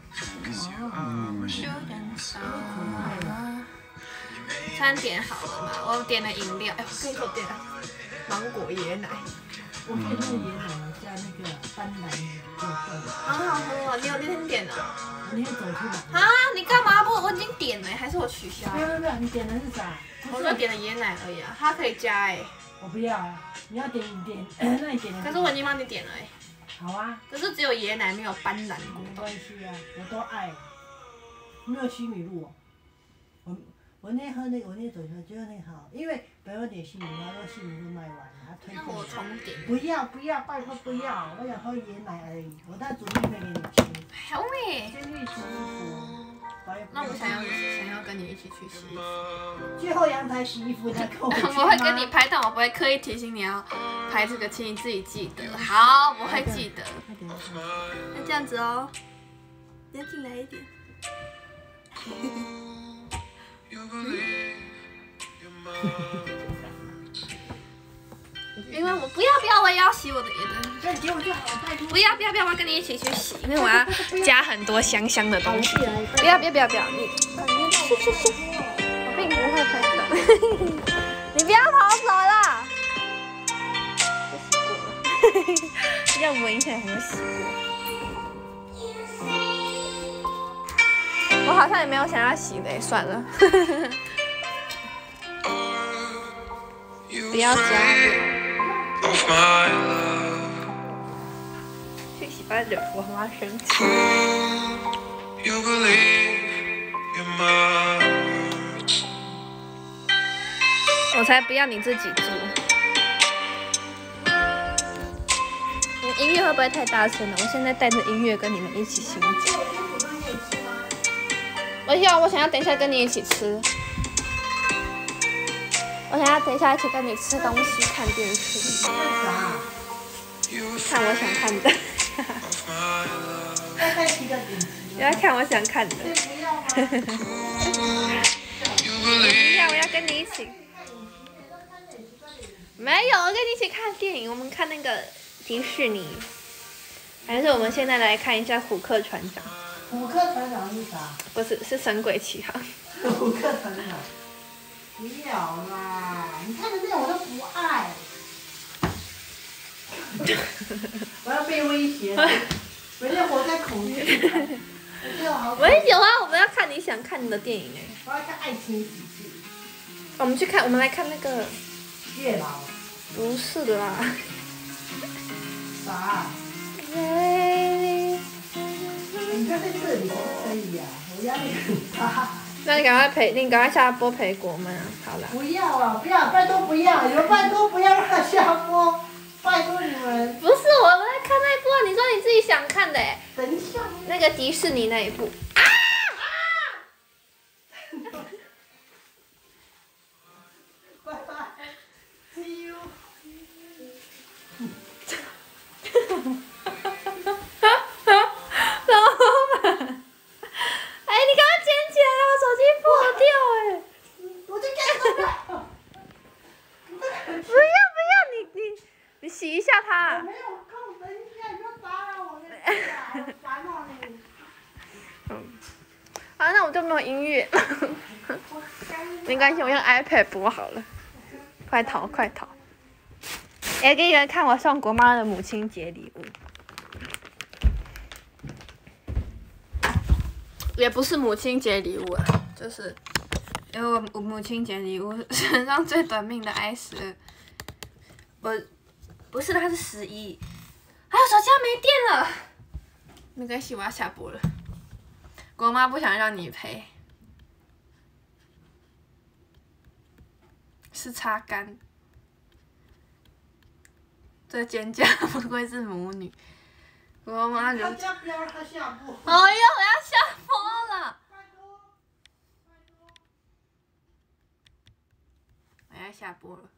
Speaker 1: 餐点好了吗？我点了饮料，哎，我跟你说点了芒果椰奶。
Speaker 3: 我可以那个椰奶加那个斑斓果冻。
Speaker 1: 好好喝哦！你有那天点了？
Speaker 3: 我那天走去买。
Speaker 1: 啊！你干嘛不？我已经点了，还是我取消？
Speaker 3: 没有没有，你点的是啥？
Speaker 1: 我就点了椰奶而已啊，它可以加哎。
Speaker 3: 我不要啊！你要点你点，那你点的。
Speaker 1: 可是我已经帮你点了哎。
Speaker 3: 好啊。
Speaker 1: 可是只有椰奶，没有斑斓果
Speaker 3: 没关系啊，我都爱。没有西米露哦。我我那天喝那个，我那天走去喝，觉得那个好，因为本来我点西米露，然后西米露卖完了，他推荐。
Speaker 1: 那我重点。
Speaker 3: 不要不要，拜托不要，我想喝椰奶而已，我再煮一杯给你吃。
Speaker 1: 好美。
Speaker 3: 先去洗衣服。
Speaker 1: 那我想要想要跟你一起去洗衣服。
Speaker 3: 去后阳台洗衣服再跟我去吗？
Speaker 1: 我会跟你拍，但我不会刻意提醒你要拍这个，请你自己记得。好，我会记得。那这样子哦，你要进来一点。因为我不要不要，我也要洗我的别的。
Speaker 3: 那你给我就好，拜托。
Speaker 1: 不要不要不要，我要跟你一起去洗，因为我要加很多香香的东西。不要不要不要不要，你去去去，我并不会拍照。你不要跑走啦！洗过了，要闻一下有没有洗过。我好像也没有想要洗的，算了。不要加了。去洗吧，惹我妈生气。我才不要你自己住。你音乐会不会太大声了？我现在带着音乐跟你们一起欣赏。我想，我想要等一下跟你一起吃。我想要等一下一起跟你吃东西、看电视。看我想看的。
Speaker 3: 再看一个影集。
Speaker 1: 不要看我想看的。
Speaker 3: 不要吗？
Speaker 1: 不要，我要跟你一起。没有，我跟你一起看电影。我们看那个迪士尼。 还是我们现在来看一下虎克船长。
Speaker 3: 虎克船长是啥？
Speaker 1: 不是，是神鬼奇航。
Speaker 3: 虎克船长。不要啦！你看的那我都不爱。我要被威胁了，我要活在恐惧里。
Speaker 1: 我也有啊，我们要看你想看的电影哎。
Speaker 3: 我要看爱情喜剧。
Speaker 1: 我们去看，我们来看那个。
Speaker 3: 月老。
Speaker 1: 不是啦。
Speaker 3: 啥？
Speaker 1: 你
Speaker 3: 看在这里可不可以呀？我压力很大。
Speaker 1: 那你赶快陪，你赶快下播陪国们啊！好了。
Speaker 3: 不要啊！不要，拜托不要！你们拜托不要让他下播，拜托你们。
Speaker 1: 不是，我们在看那一部啊！你说你自己想看的哎。
Speaker 3: 等一下。
Speaker 1: 那个迪士尼那一部。啊！
Speaker 3: 拜拜。See you。
Speaker 1: 老板。哎，你赶快捡起来了，我手机破掉哎！
Speaker 3: 我就给你。
Speaker 1: 不要不要，你你你洗一下它。
Speaker 3: 我没有空，等一下，你不要打扰我，好烦哦你。
Speaker 1: 嗯。好，那我就没有音乐。没关系，我用 iPad 播好了。快逃快逃！也给你们看我送国妈的母亲节礼物。也不是母亲节礼物啊，就是因为我母亲节礼物身上最短命的 i 十二，不，不是，它是十一。哎呦，手机要没电了，没关系，我要下播了。国妈不想让你陪，是擦干。这尖叫不愧是母女。我妈就。
Speaker 3: 大家不要让他下播。
Speaker 1: 哎呦，我要下播了。我要下播了。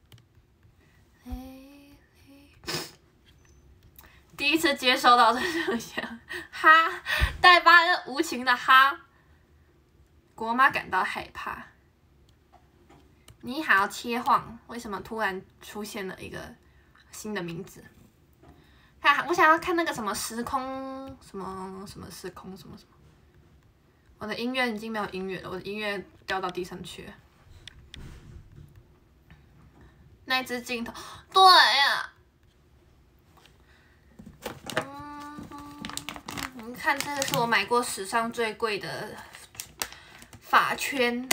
Speaker 1: 第一次接收到这种响，哈，带巴的无情的哈，国妈感到害怕。你好，切换，为什么突然出现了一个新的名字？看，我想要看那个什么时空，什么什么时空，什么什么。我的音乐已经没有音乐了，我的音乐掉到地上去了。那只镜头，对呀、啊。嗯，你看这个是我买过史上最贵的发圈。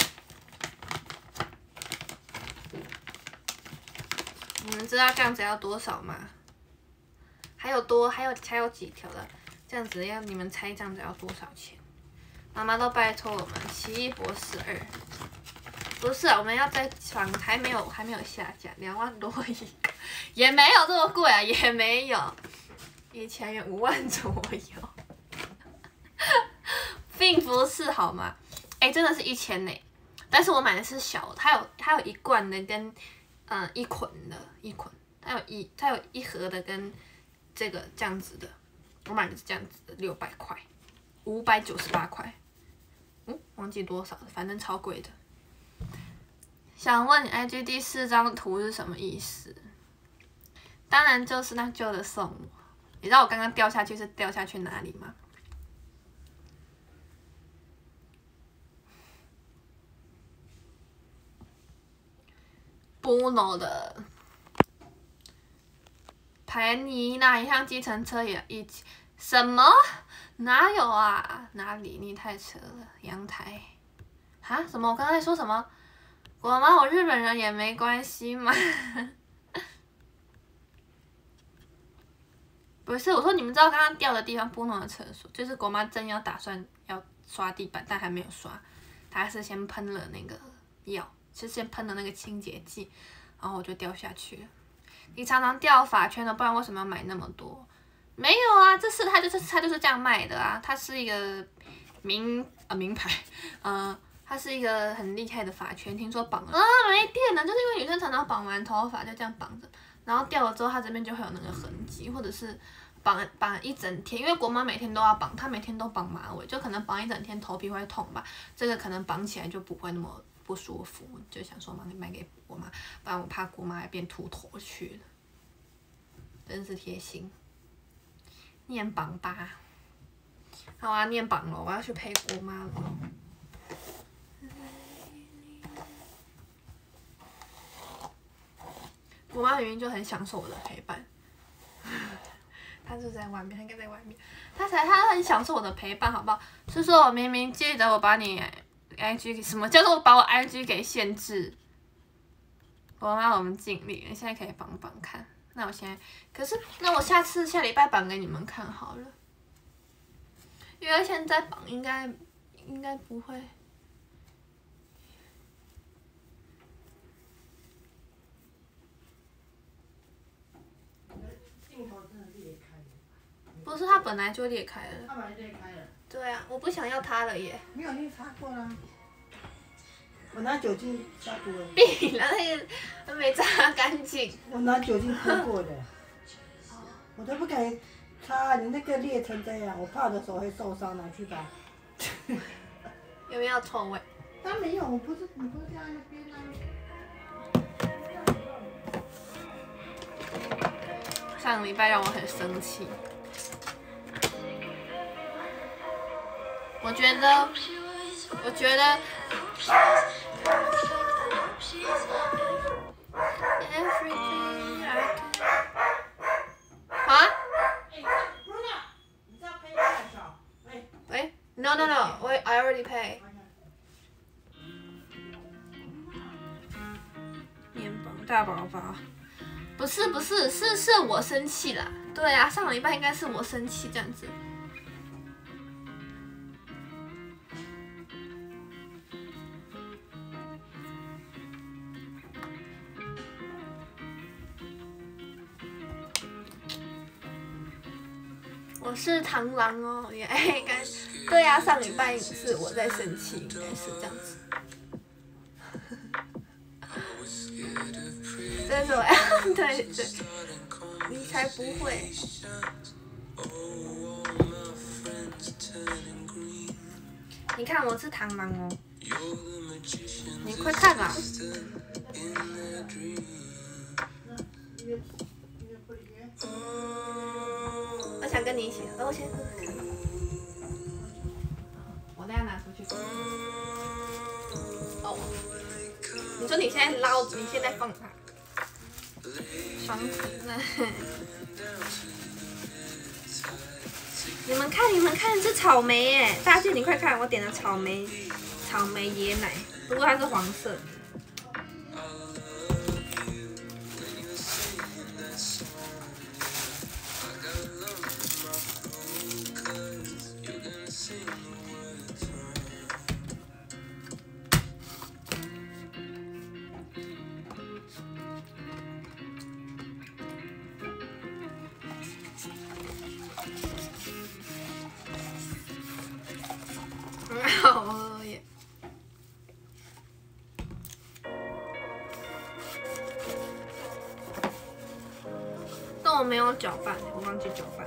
Speaker 1: 你们知道这样子要多少吗？还有多，还有还有几条的，这样子要你们猜这样子要多少钱？妈妈都拜托我们奇异博士二，不是、啊，我们要在房还没有还没有下架，两万多一个，也没有这么贵啊，也没有，一千元五万左右，并不是好吗？哎、欸，真的是一千呢，但是我买的是小的，它有它有一罐的跟嗯、呃、一捆的一捆，它有一它有一盒的跟。这个这样子的，我买的是这样子的，六百块，五百九十八块，嗯，忘记多少了，反正超贵的。想问你 I G 第四张图是什么意思？当然就是那旧的送我。你知道我刚刚掉下去是掉下去哪里吗？布诺的。排你那一辆计程车也一起？什么？哪有啊？哪里？你太扯了！阳台？哈？什么？我刚才说什么？我吗？我日本人也没关系吗？不是，我说你们知道刚刚掉的地方不能的厕所，就是国妈正要打算要刷地板，但还没有刷，她是先喷了那个药，是先喷了那个清洁剂，然后我就掉下去了。你常常掉发圈的，不然为什么要买那么多？没有啊，这是它就是它就是这样卖的啊，它是一个名啊名牌，呃，它是一个很厉害的发圈，听说绑了啊没电了，就是因为女生常常绑完头发就这样绑着，然后掉了之后它这边就会有那个痕迹，或者是绑绑一整天，因为国妈每天都要绑，她每天都绑马尾，就可能绑一整天头皮会痛吧，这个可能绑起来就不会那么不舒服，就想说买买给国妈，不然我怕国妈变秃头去了，真是贴心。 念榜吧。好啊，念榜了，我要去陪姑妈了。姑妈明明就很享受我的陪伴，她就在外面，她应该在外面，她才她很享受我的陪伴，好不好？是说我明明记得我把你 I G 什么叫做把我 I G 给限制？我妈我们尽力，现在可以绑绑看。那我现在，可是那我下次下礼拜绑给你们看好了，因为现在绑应该应该不会。
Speaker 3: 镜头真的裂开了。
Speaker 1: 不是，它本来就裂开了。
Speaker 3: 它本来裂开了。
Speaker 1: 对啊，我不想要它了耶。
Speaker 3: 没有，你擦过啦。我拿酒精擦过了。
Speaker 1: 闭了，那个没擦干净。
Speaker 3: 我拿酒精喷过的。我都不敢擦，你那个裂成这样，我怕我的手会受伤，拿去吧。
Speaker 1: 有没有臭味？
Speaker 3: 当然没有，我不是，你不是在那边啊。
Speaker 1: 上个礼拜让我很生气。我觉得，我觉得。Everything I can。啊？
Speaker 3: 你知道配多少？喂。
Speaker 1: 喂 ？No no no， 我 I already pay。面包大宝宝。不是不是，是是我生气啦。对啊，上个礼拜应该是我生气这样子。我是螳螂哦，也哎，该对呀、啊，上礼拜是我在生气，应该是这样子。这是我，对对，你才不会。你看我是螳螂哦，你快看啦！我想跟你一起，那我先喝喝看。我等下拿出去。哦，你说你现在捞，你现在放它。双子呢？你们看，你们看，是草莓耶！大俊，你快看，我点了草莓，草莓椰奶，不过它是黄色。好喝耶！但我没有搅拌，我忘记搅拌。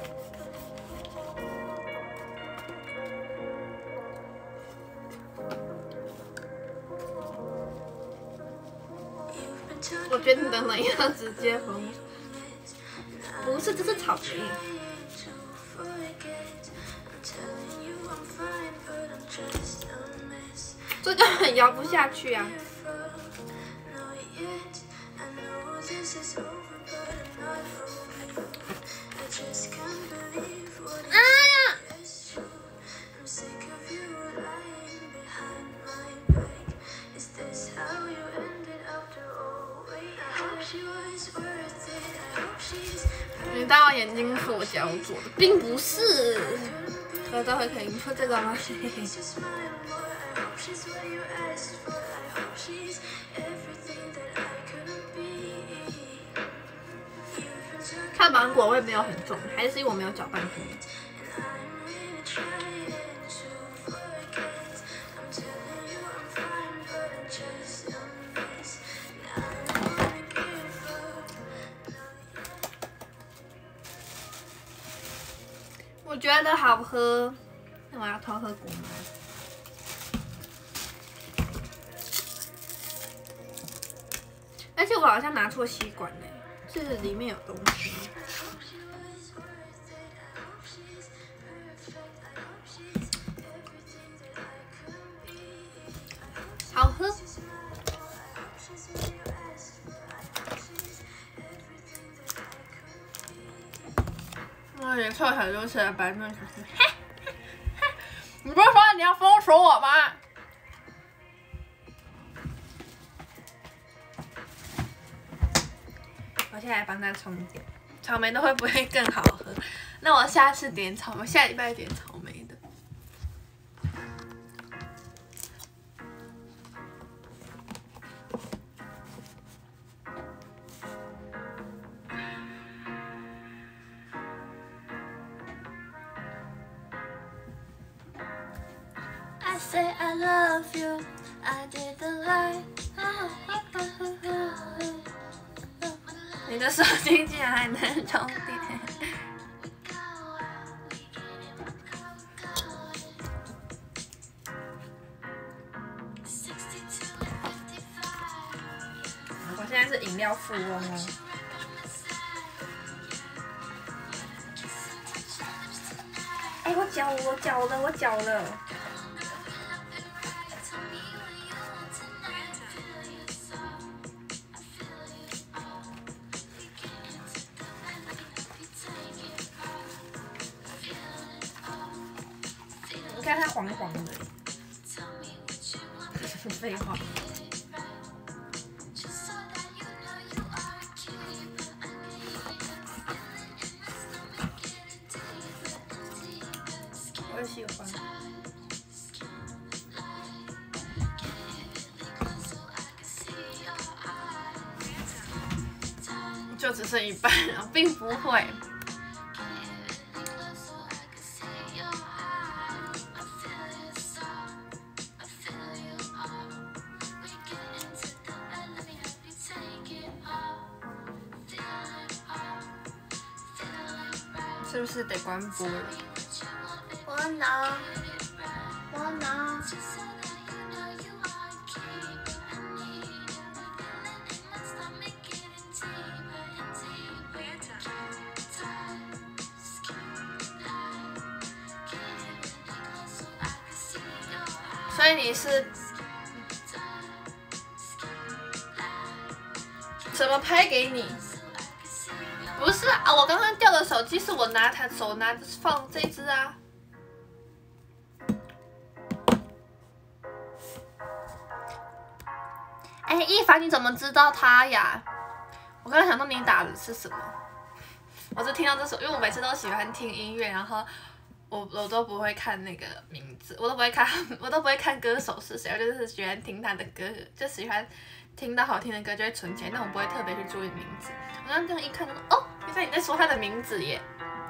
Speaker 1: 我觉得你的冷要直接喝，不是，这是草莓。这根本摇不下去啊！哎呀！你大我眼睛是我教做的，并不是。大家会可以说这个吗？嘿嘿嘿。看芒果味没有很重，还是因为我没有搅拌过。我觉得好喝，那我要偷喝果吗？而且我好像拿错吸管嘞，是里面有东西。 好喝。我也臭小猪吃了白面小猪。你不是说你要封锁我吗？我现在来帮他充电。草莓的会不会更好喝？那我下次点草莓，下礼拜点草莓的。I say I love you, I didn't lie. 你的手机竟然还能充电！我现在是饮料富翁哦。哎，我搅我搅了，我搅了。你看它黄黄的，废话。我也喜欢。就只剩一半了，并不会。是不是得关播了？我拿，我拿。所以你是怎么拍给你？不是啊，我刚刚掉的手机是我拿他手拿放这只啊。哎，一凡你怎么知道他呀？我刚刚想到你打的是什么，我是听到这首，因为我每次都喜欢听音乐，然后我我都不会看那个名字，我都不会看，我都不会看歌手是谁，我就是喜欢听他的歌，就喜欢听到好听的歌就会存起来，但我不会特别去注意名字。我刚刚这样一看就说，哦，原来你在说他的名字耶。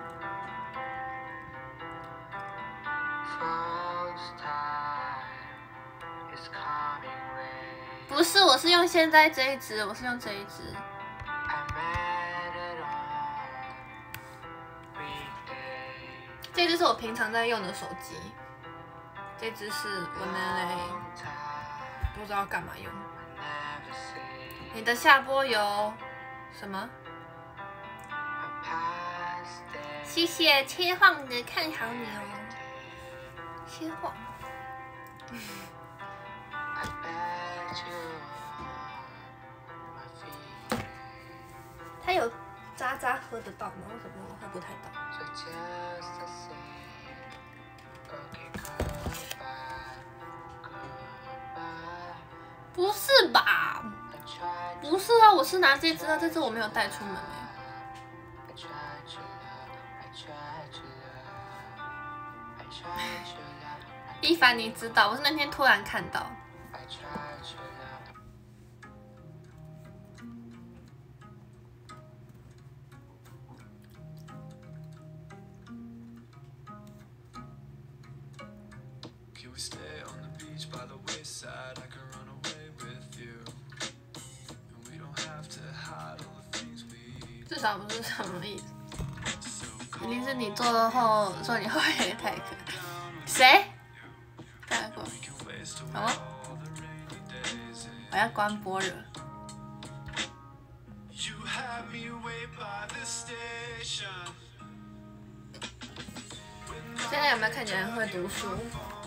Speaker 1: 不是，我是用现在这一支，我是用这一支。这支是我平常在用的手机，这支是我拿来不知道干嘛用。你的下播有什么？谢谢切换的看好你哦，切换。它有渣渣喝得到吗？为什么我喝不太到？不是吧？不是啊，我是拿这支啊，这支我没有带出门哎。一凡，你知道，我是那天突然看到。至少不是什么意思，一定是你做了后说你后也太可爱。谁？再过。好吗？我要关播了。 现在有没有看起来会读书？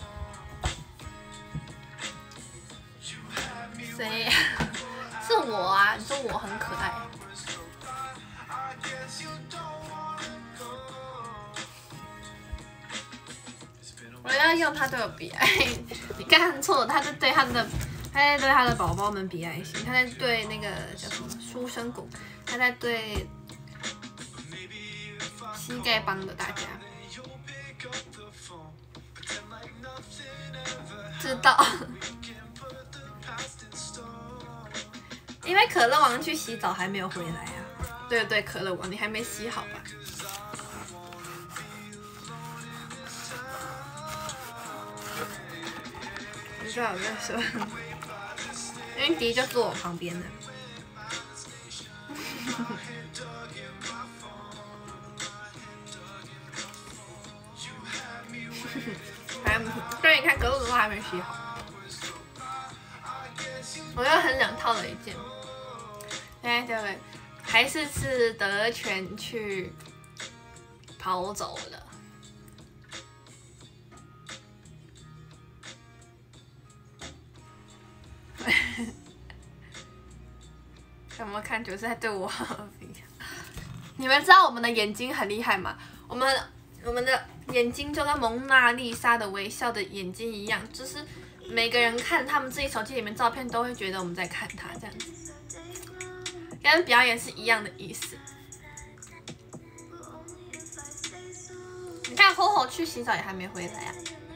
Speaker 1: 谁呀？是我啊！你说我很可爱。我要用他对我比爱，你看错了，他在对他的，他在对他的宝宝们比爱心，他在对那个叫什么书生谷，他在对膝盖帮的大家。知道，因为可乐王去洗澡还没有回来啊。对对，可乐王，你还没洗好吧？你知道我在说，因为迪就坐我旁边的。还，所以你看，可乐的话还没洗好。我又很想套了一件。哎，对对，还是是德全去跑走了。有没有看就是在对我比？你们知道我们的眼睛很厉害吗？我们我们的眼睛就跟蒙娜丽莎的微笑的眼睛一样，就是每个人看他们自己手机里面照片都会觉得我们在看他这样子，跟表演是一样的意思。你看吼吼去洗澡也还没回来啊，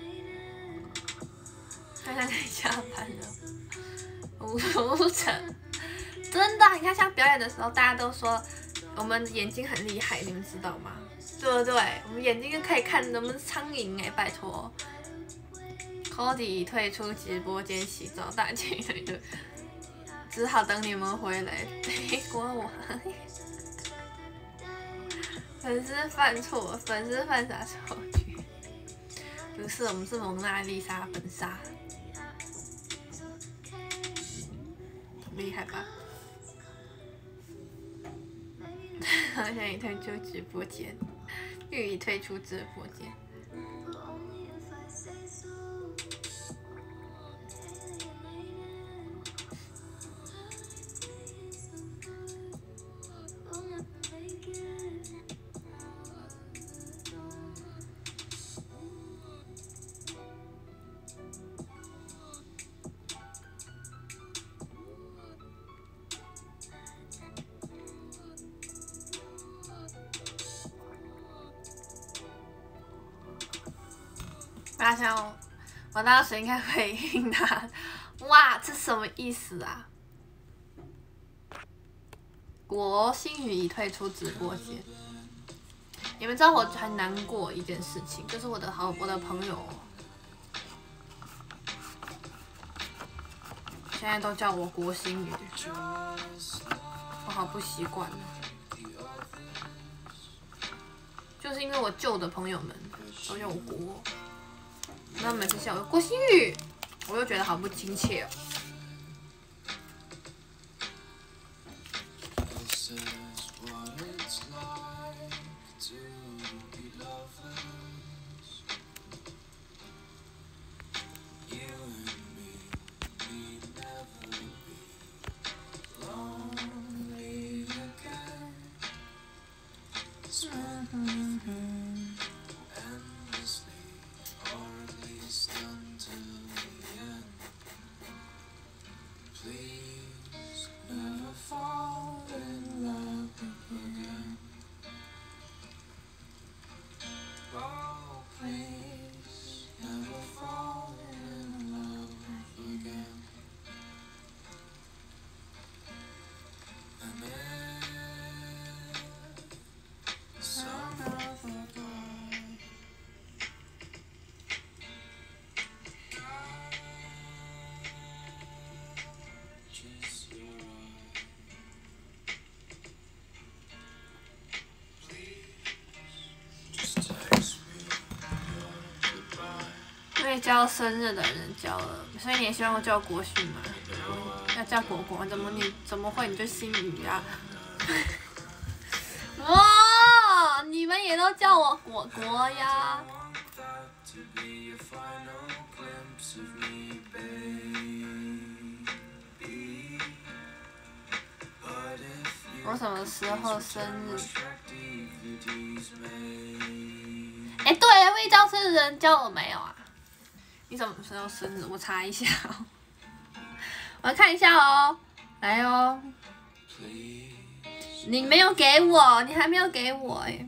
Speaker 1: 好像可以下班了。无无成，真的，你看像表演的时候，大家都说我们眼睛很厉害，你们知道吗？对不对？我们眼睛就可以看我们苍蝇哎，拜托。Cody 退出直播间洗澡，大家就只好等你们回来。结果我粉丝犯错，粉丝犯啥错觉？不是，我们是蒙娜丽莎粉砂。厉害吧？好像已退出直播间，玉已退出直播间。发现我，我当时应该回应他，哇，这什么意思啊？国星宇已退出直播间。你们知道我很难过一件事情，就是我的好我的朋友，现在都叫我国星宇，我好不习惯。就是因为我旧的朋友们都叫我国。那每次叫我郭星宇，我又觉得好不亲切哦。被叫生日的人叫了，所以你也希望我叫国勋吗？要叫果果，怎么你怎么会你就星宇啊？哇，你们也都叫我果果呀？ 我什么时候生日？哎、欸，对，魏教生日人教我没有啊？你什么时候生日？我查一下、哦，我来看一下哦。来哦，你没有给我，你还没有给我哎。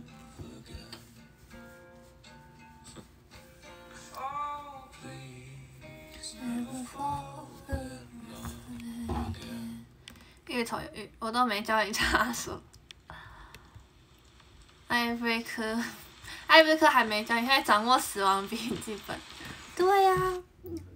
Speaker 1: 芋头有芋，我都没教你插手。艾瑞克，艾瑞克还没教你，现在掌握死亡笔记本。对呀、啊。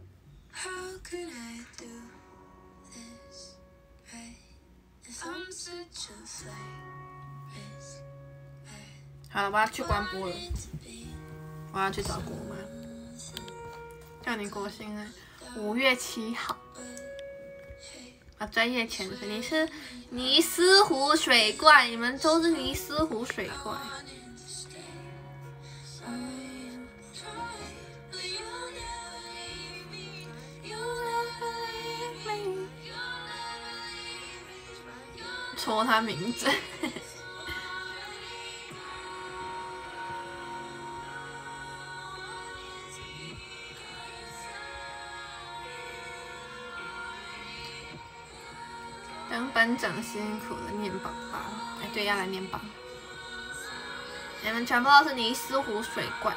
Speaker 1: 好了，我要去关播了。我要去找国妈。叫你国兴日，五月七号。啊，专业潜水，你是尼斯湖水怪，你们都是尼斯湖水怪。戳他名字。当班长辛苦了，念榜吧。哎，对，要来念榜。你们全部都是尼斯湖水怪。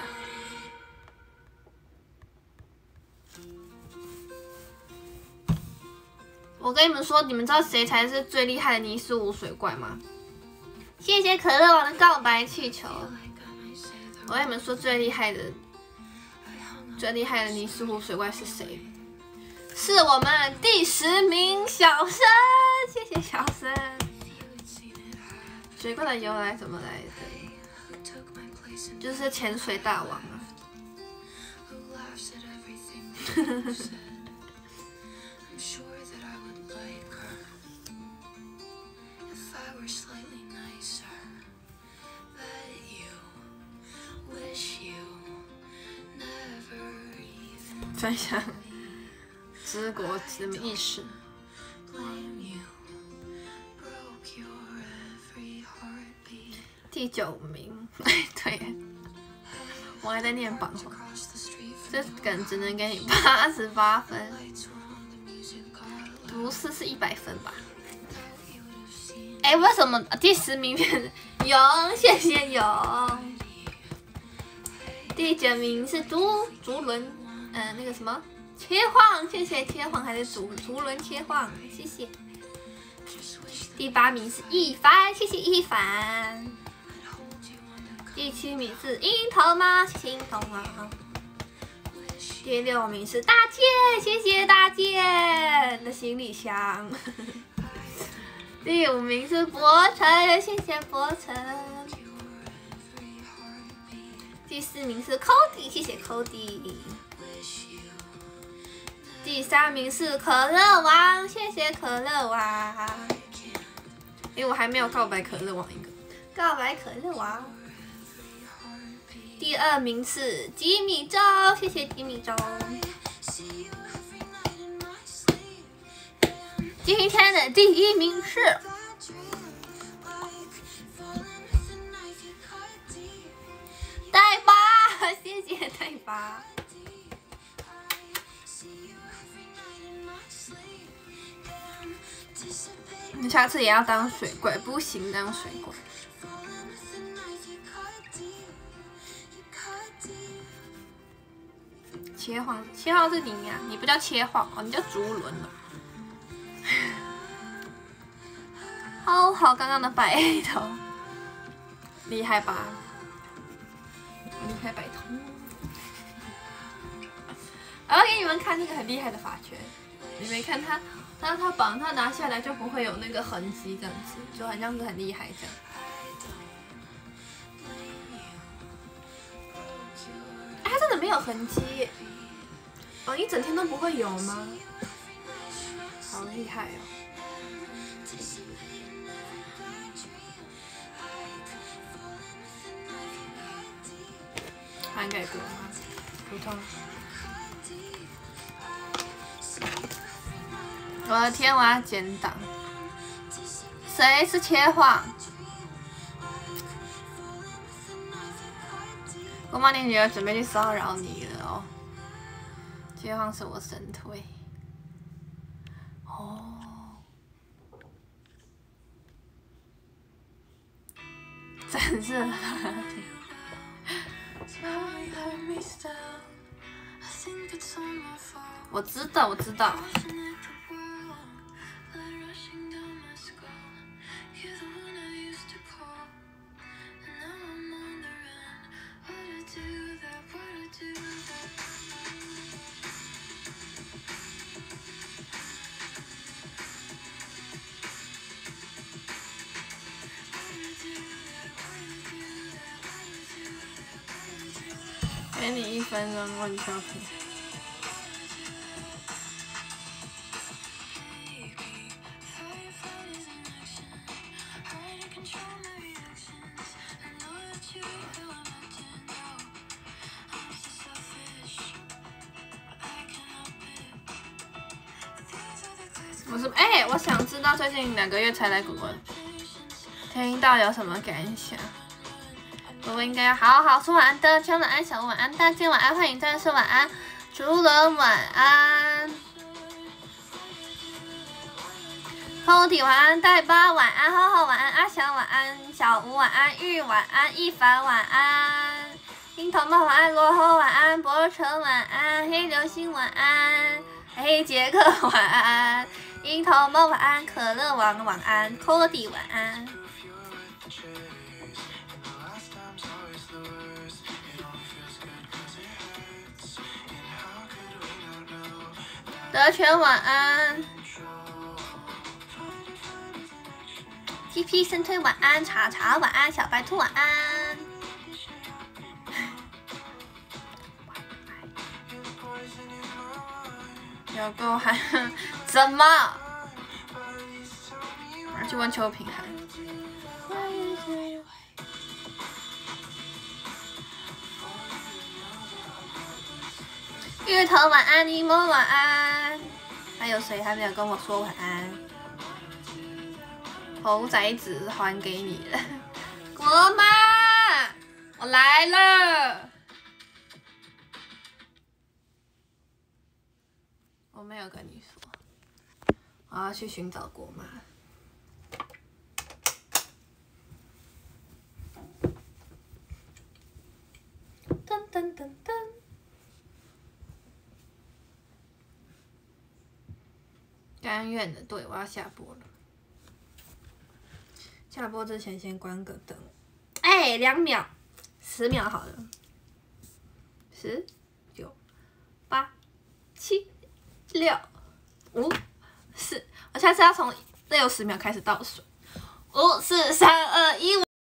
Speaker 1: 我跟你们说，你们知道谁才是最厉害的尼斯湖水怪吗？谢谢可乐王的告白气球。我跟你们说，最厉害的、最厉害的尼斯湖水怪是谁？是我们第十名小生，谢谢小生。水怪的由来怎么来的？就是潜水大王啊。分享知国之意识。第九名，哎，对，我还在念榜，这梗只能给你八十八分，不是是一百分吧？哎，为什么第十名变成勇？谢谢勇。第九名是竹竹轮。嗯，那个什么切换，谢谢切换，还是竹竹轮切换，谢谢。第八名是一凡，谢谢一凡。第七名是樱桃妈，谢谢樱桃妈。第六名是大健，谢谢大健的行李箱。第五名是博成，谢谢博成。第四名是 Cody， 谢谢 Cody。第三名是可乐王，谢谢可乐王。因为我还没有告白可乐王一个，告白可乐王。第二名是吉米周，谢谢吉米周。今天的第一名是呆巴，谢谢呆巴。你下次也要当水怪，不行当水怪。切换，切换是你呀、啊，你不叫切换哦，你叫竹轮了。好好，刚刚的白头，厉害吧？厉害白头。我要给你们看那个很厉害的法圈，你没看他？他他绑他拿下来就不会有那个痕迹，这样子就很像是很厉害这样。哎，他真的没有痕迹耶，绑一整天都不会有吗？好厉害哦！涵盖过吗？ 普通。我的天，我要减档。谁是切晃？我妈，你女儿准备去骚扰你了哦。切晃是我神推。哦。真是。我知道，我知道。给你一分钟问秋萍。我是哎、欸，我想知道最近两个月才来古文，听到有什么感想？我应该要好好说晚安的，秋晚安，小晚安，大家晚安，欢迎战士晚安，竹轮晚安 ，Cody 晚安，代巴晚安，浩浩晚安，阿翔晚安，小吴晚安，玉晚安，一凡晚安，樱桃猫晚安，罗侯晚安，博成晚安，黑流星晚安，黑杰克晚安，樱桃猫晚安，可乐王晚安 ，Cody 晚安。德全晚安 ，T P 深推晚安，茶茶晚安，小白兔晚安。有够嗨！怎么？我要去问秋萍嗨。芋头晚安，柠檬晚安，还有谁还没有跟我说晚安？猴崽子还给你了，国妈，我来了。我没有跟你说，我要去寻找国妈。噔噔噔噔。甘愿的，对，我要下播了。下播之前先关个灯。哎、欸，两秒，十秒好了。十、九、八、七、六、五、四，我下次要从六十秒开始倒数。五、四、三、二、一。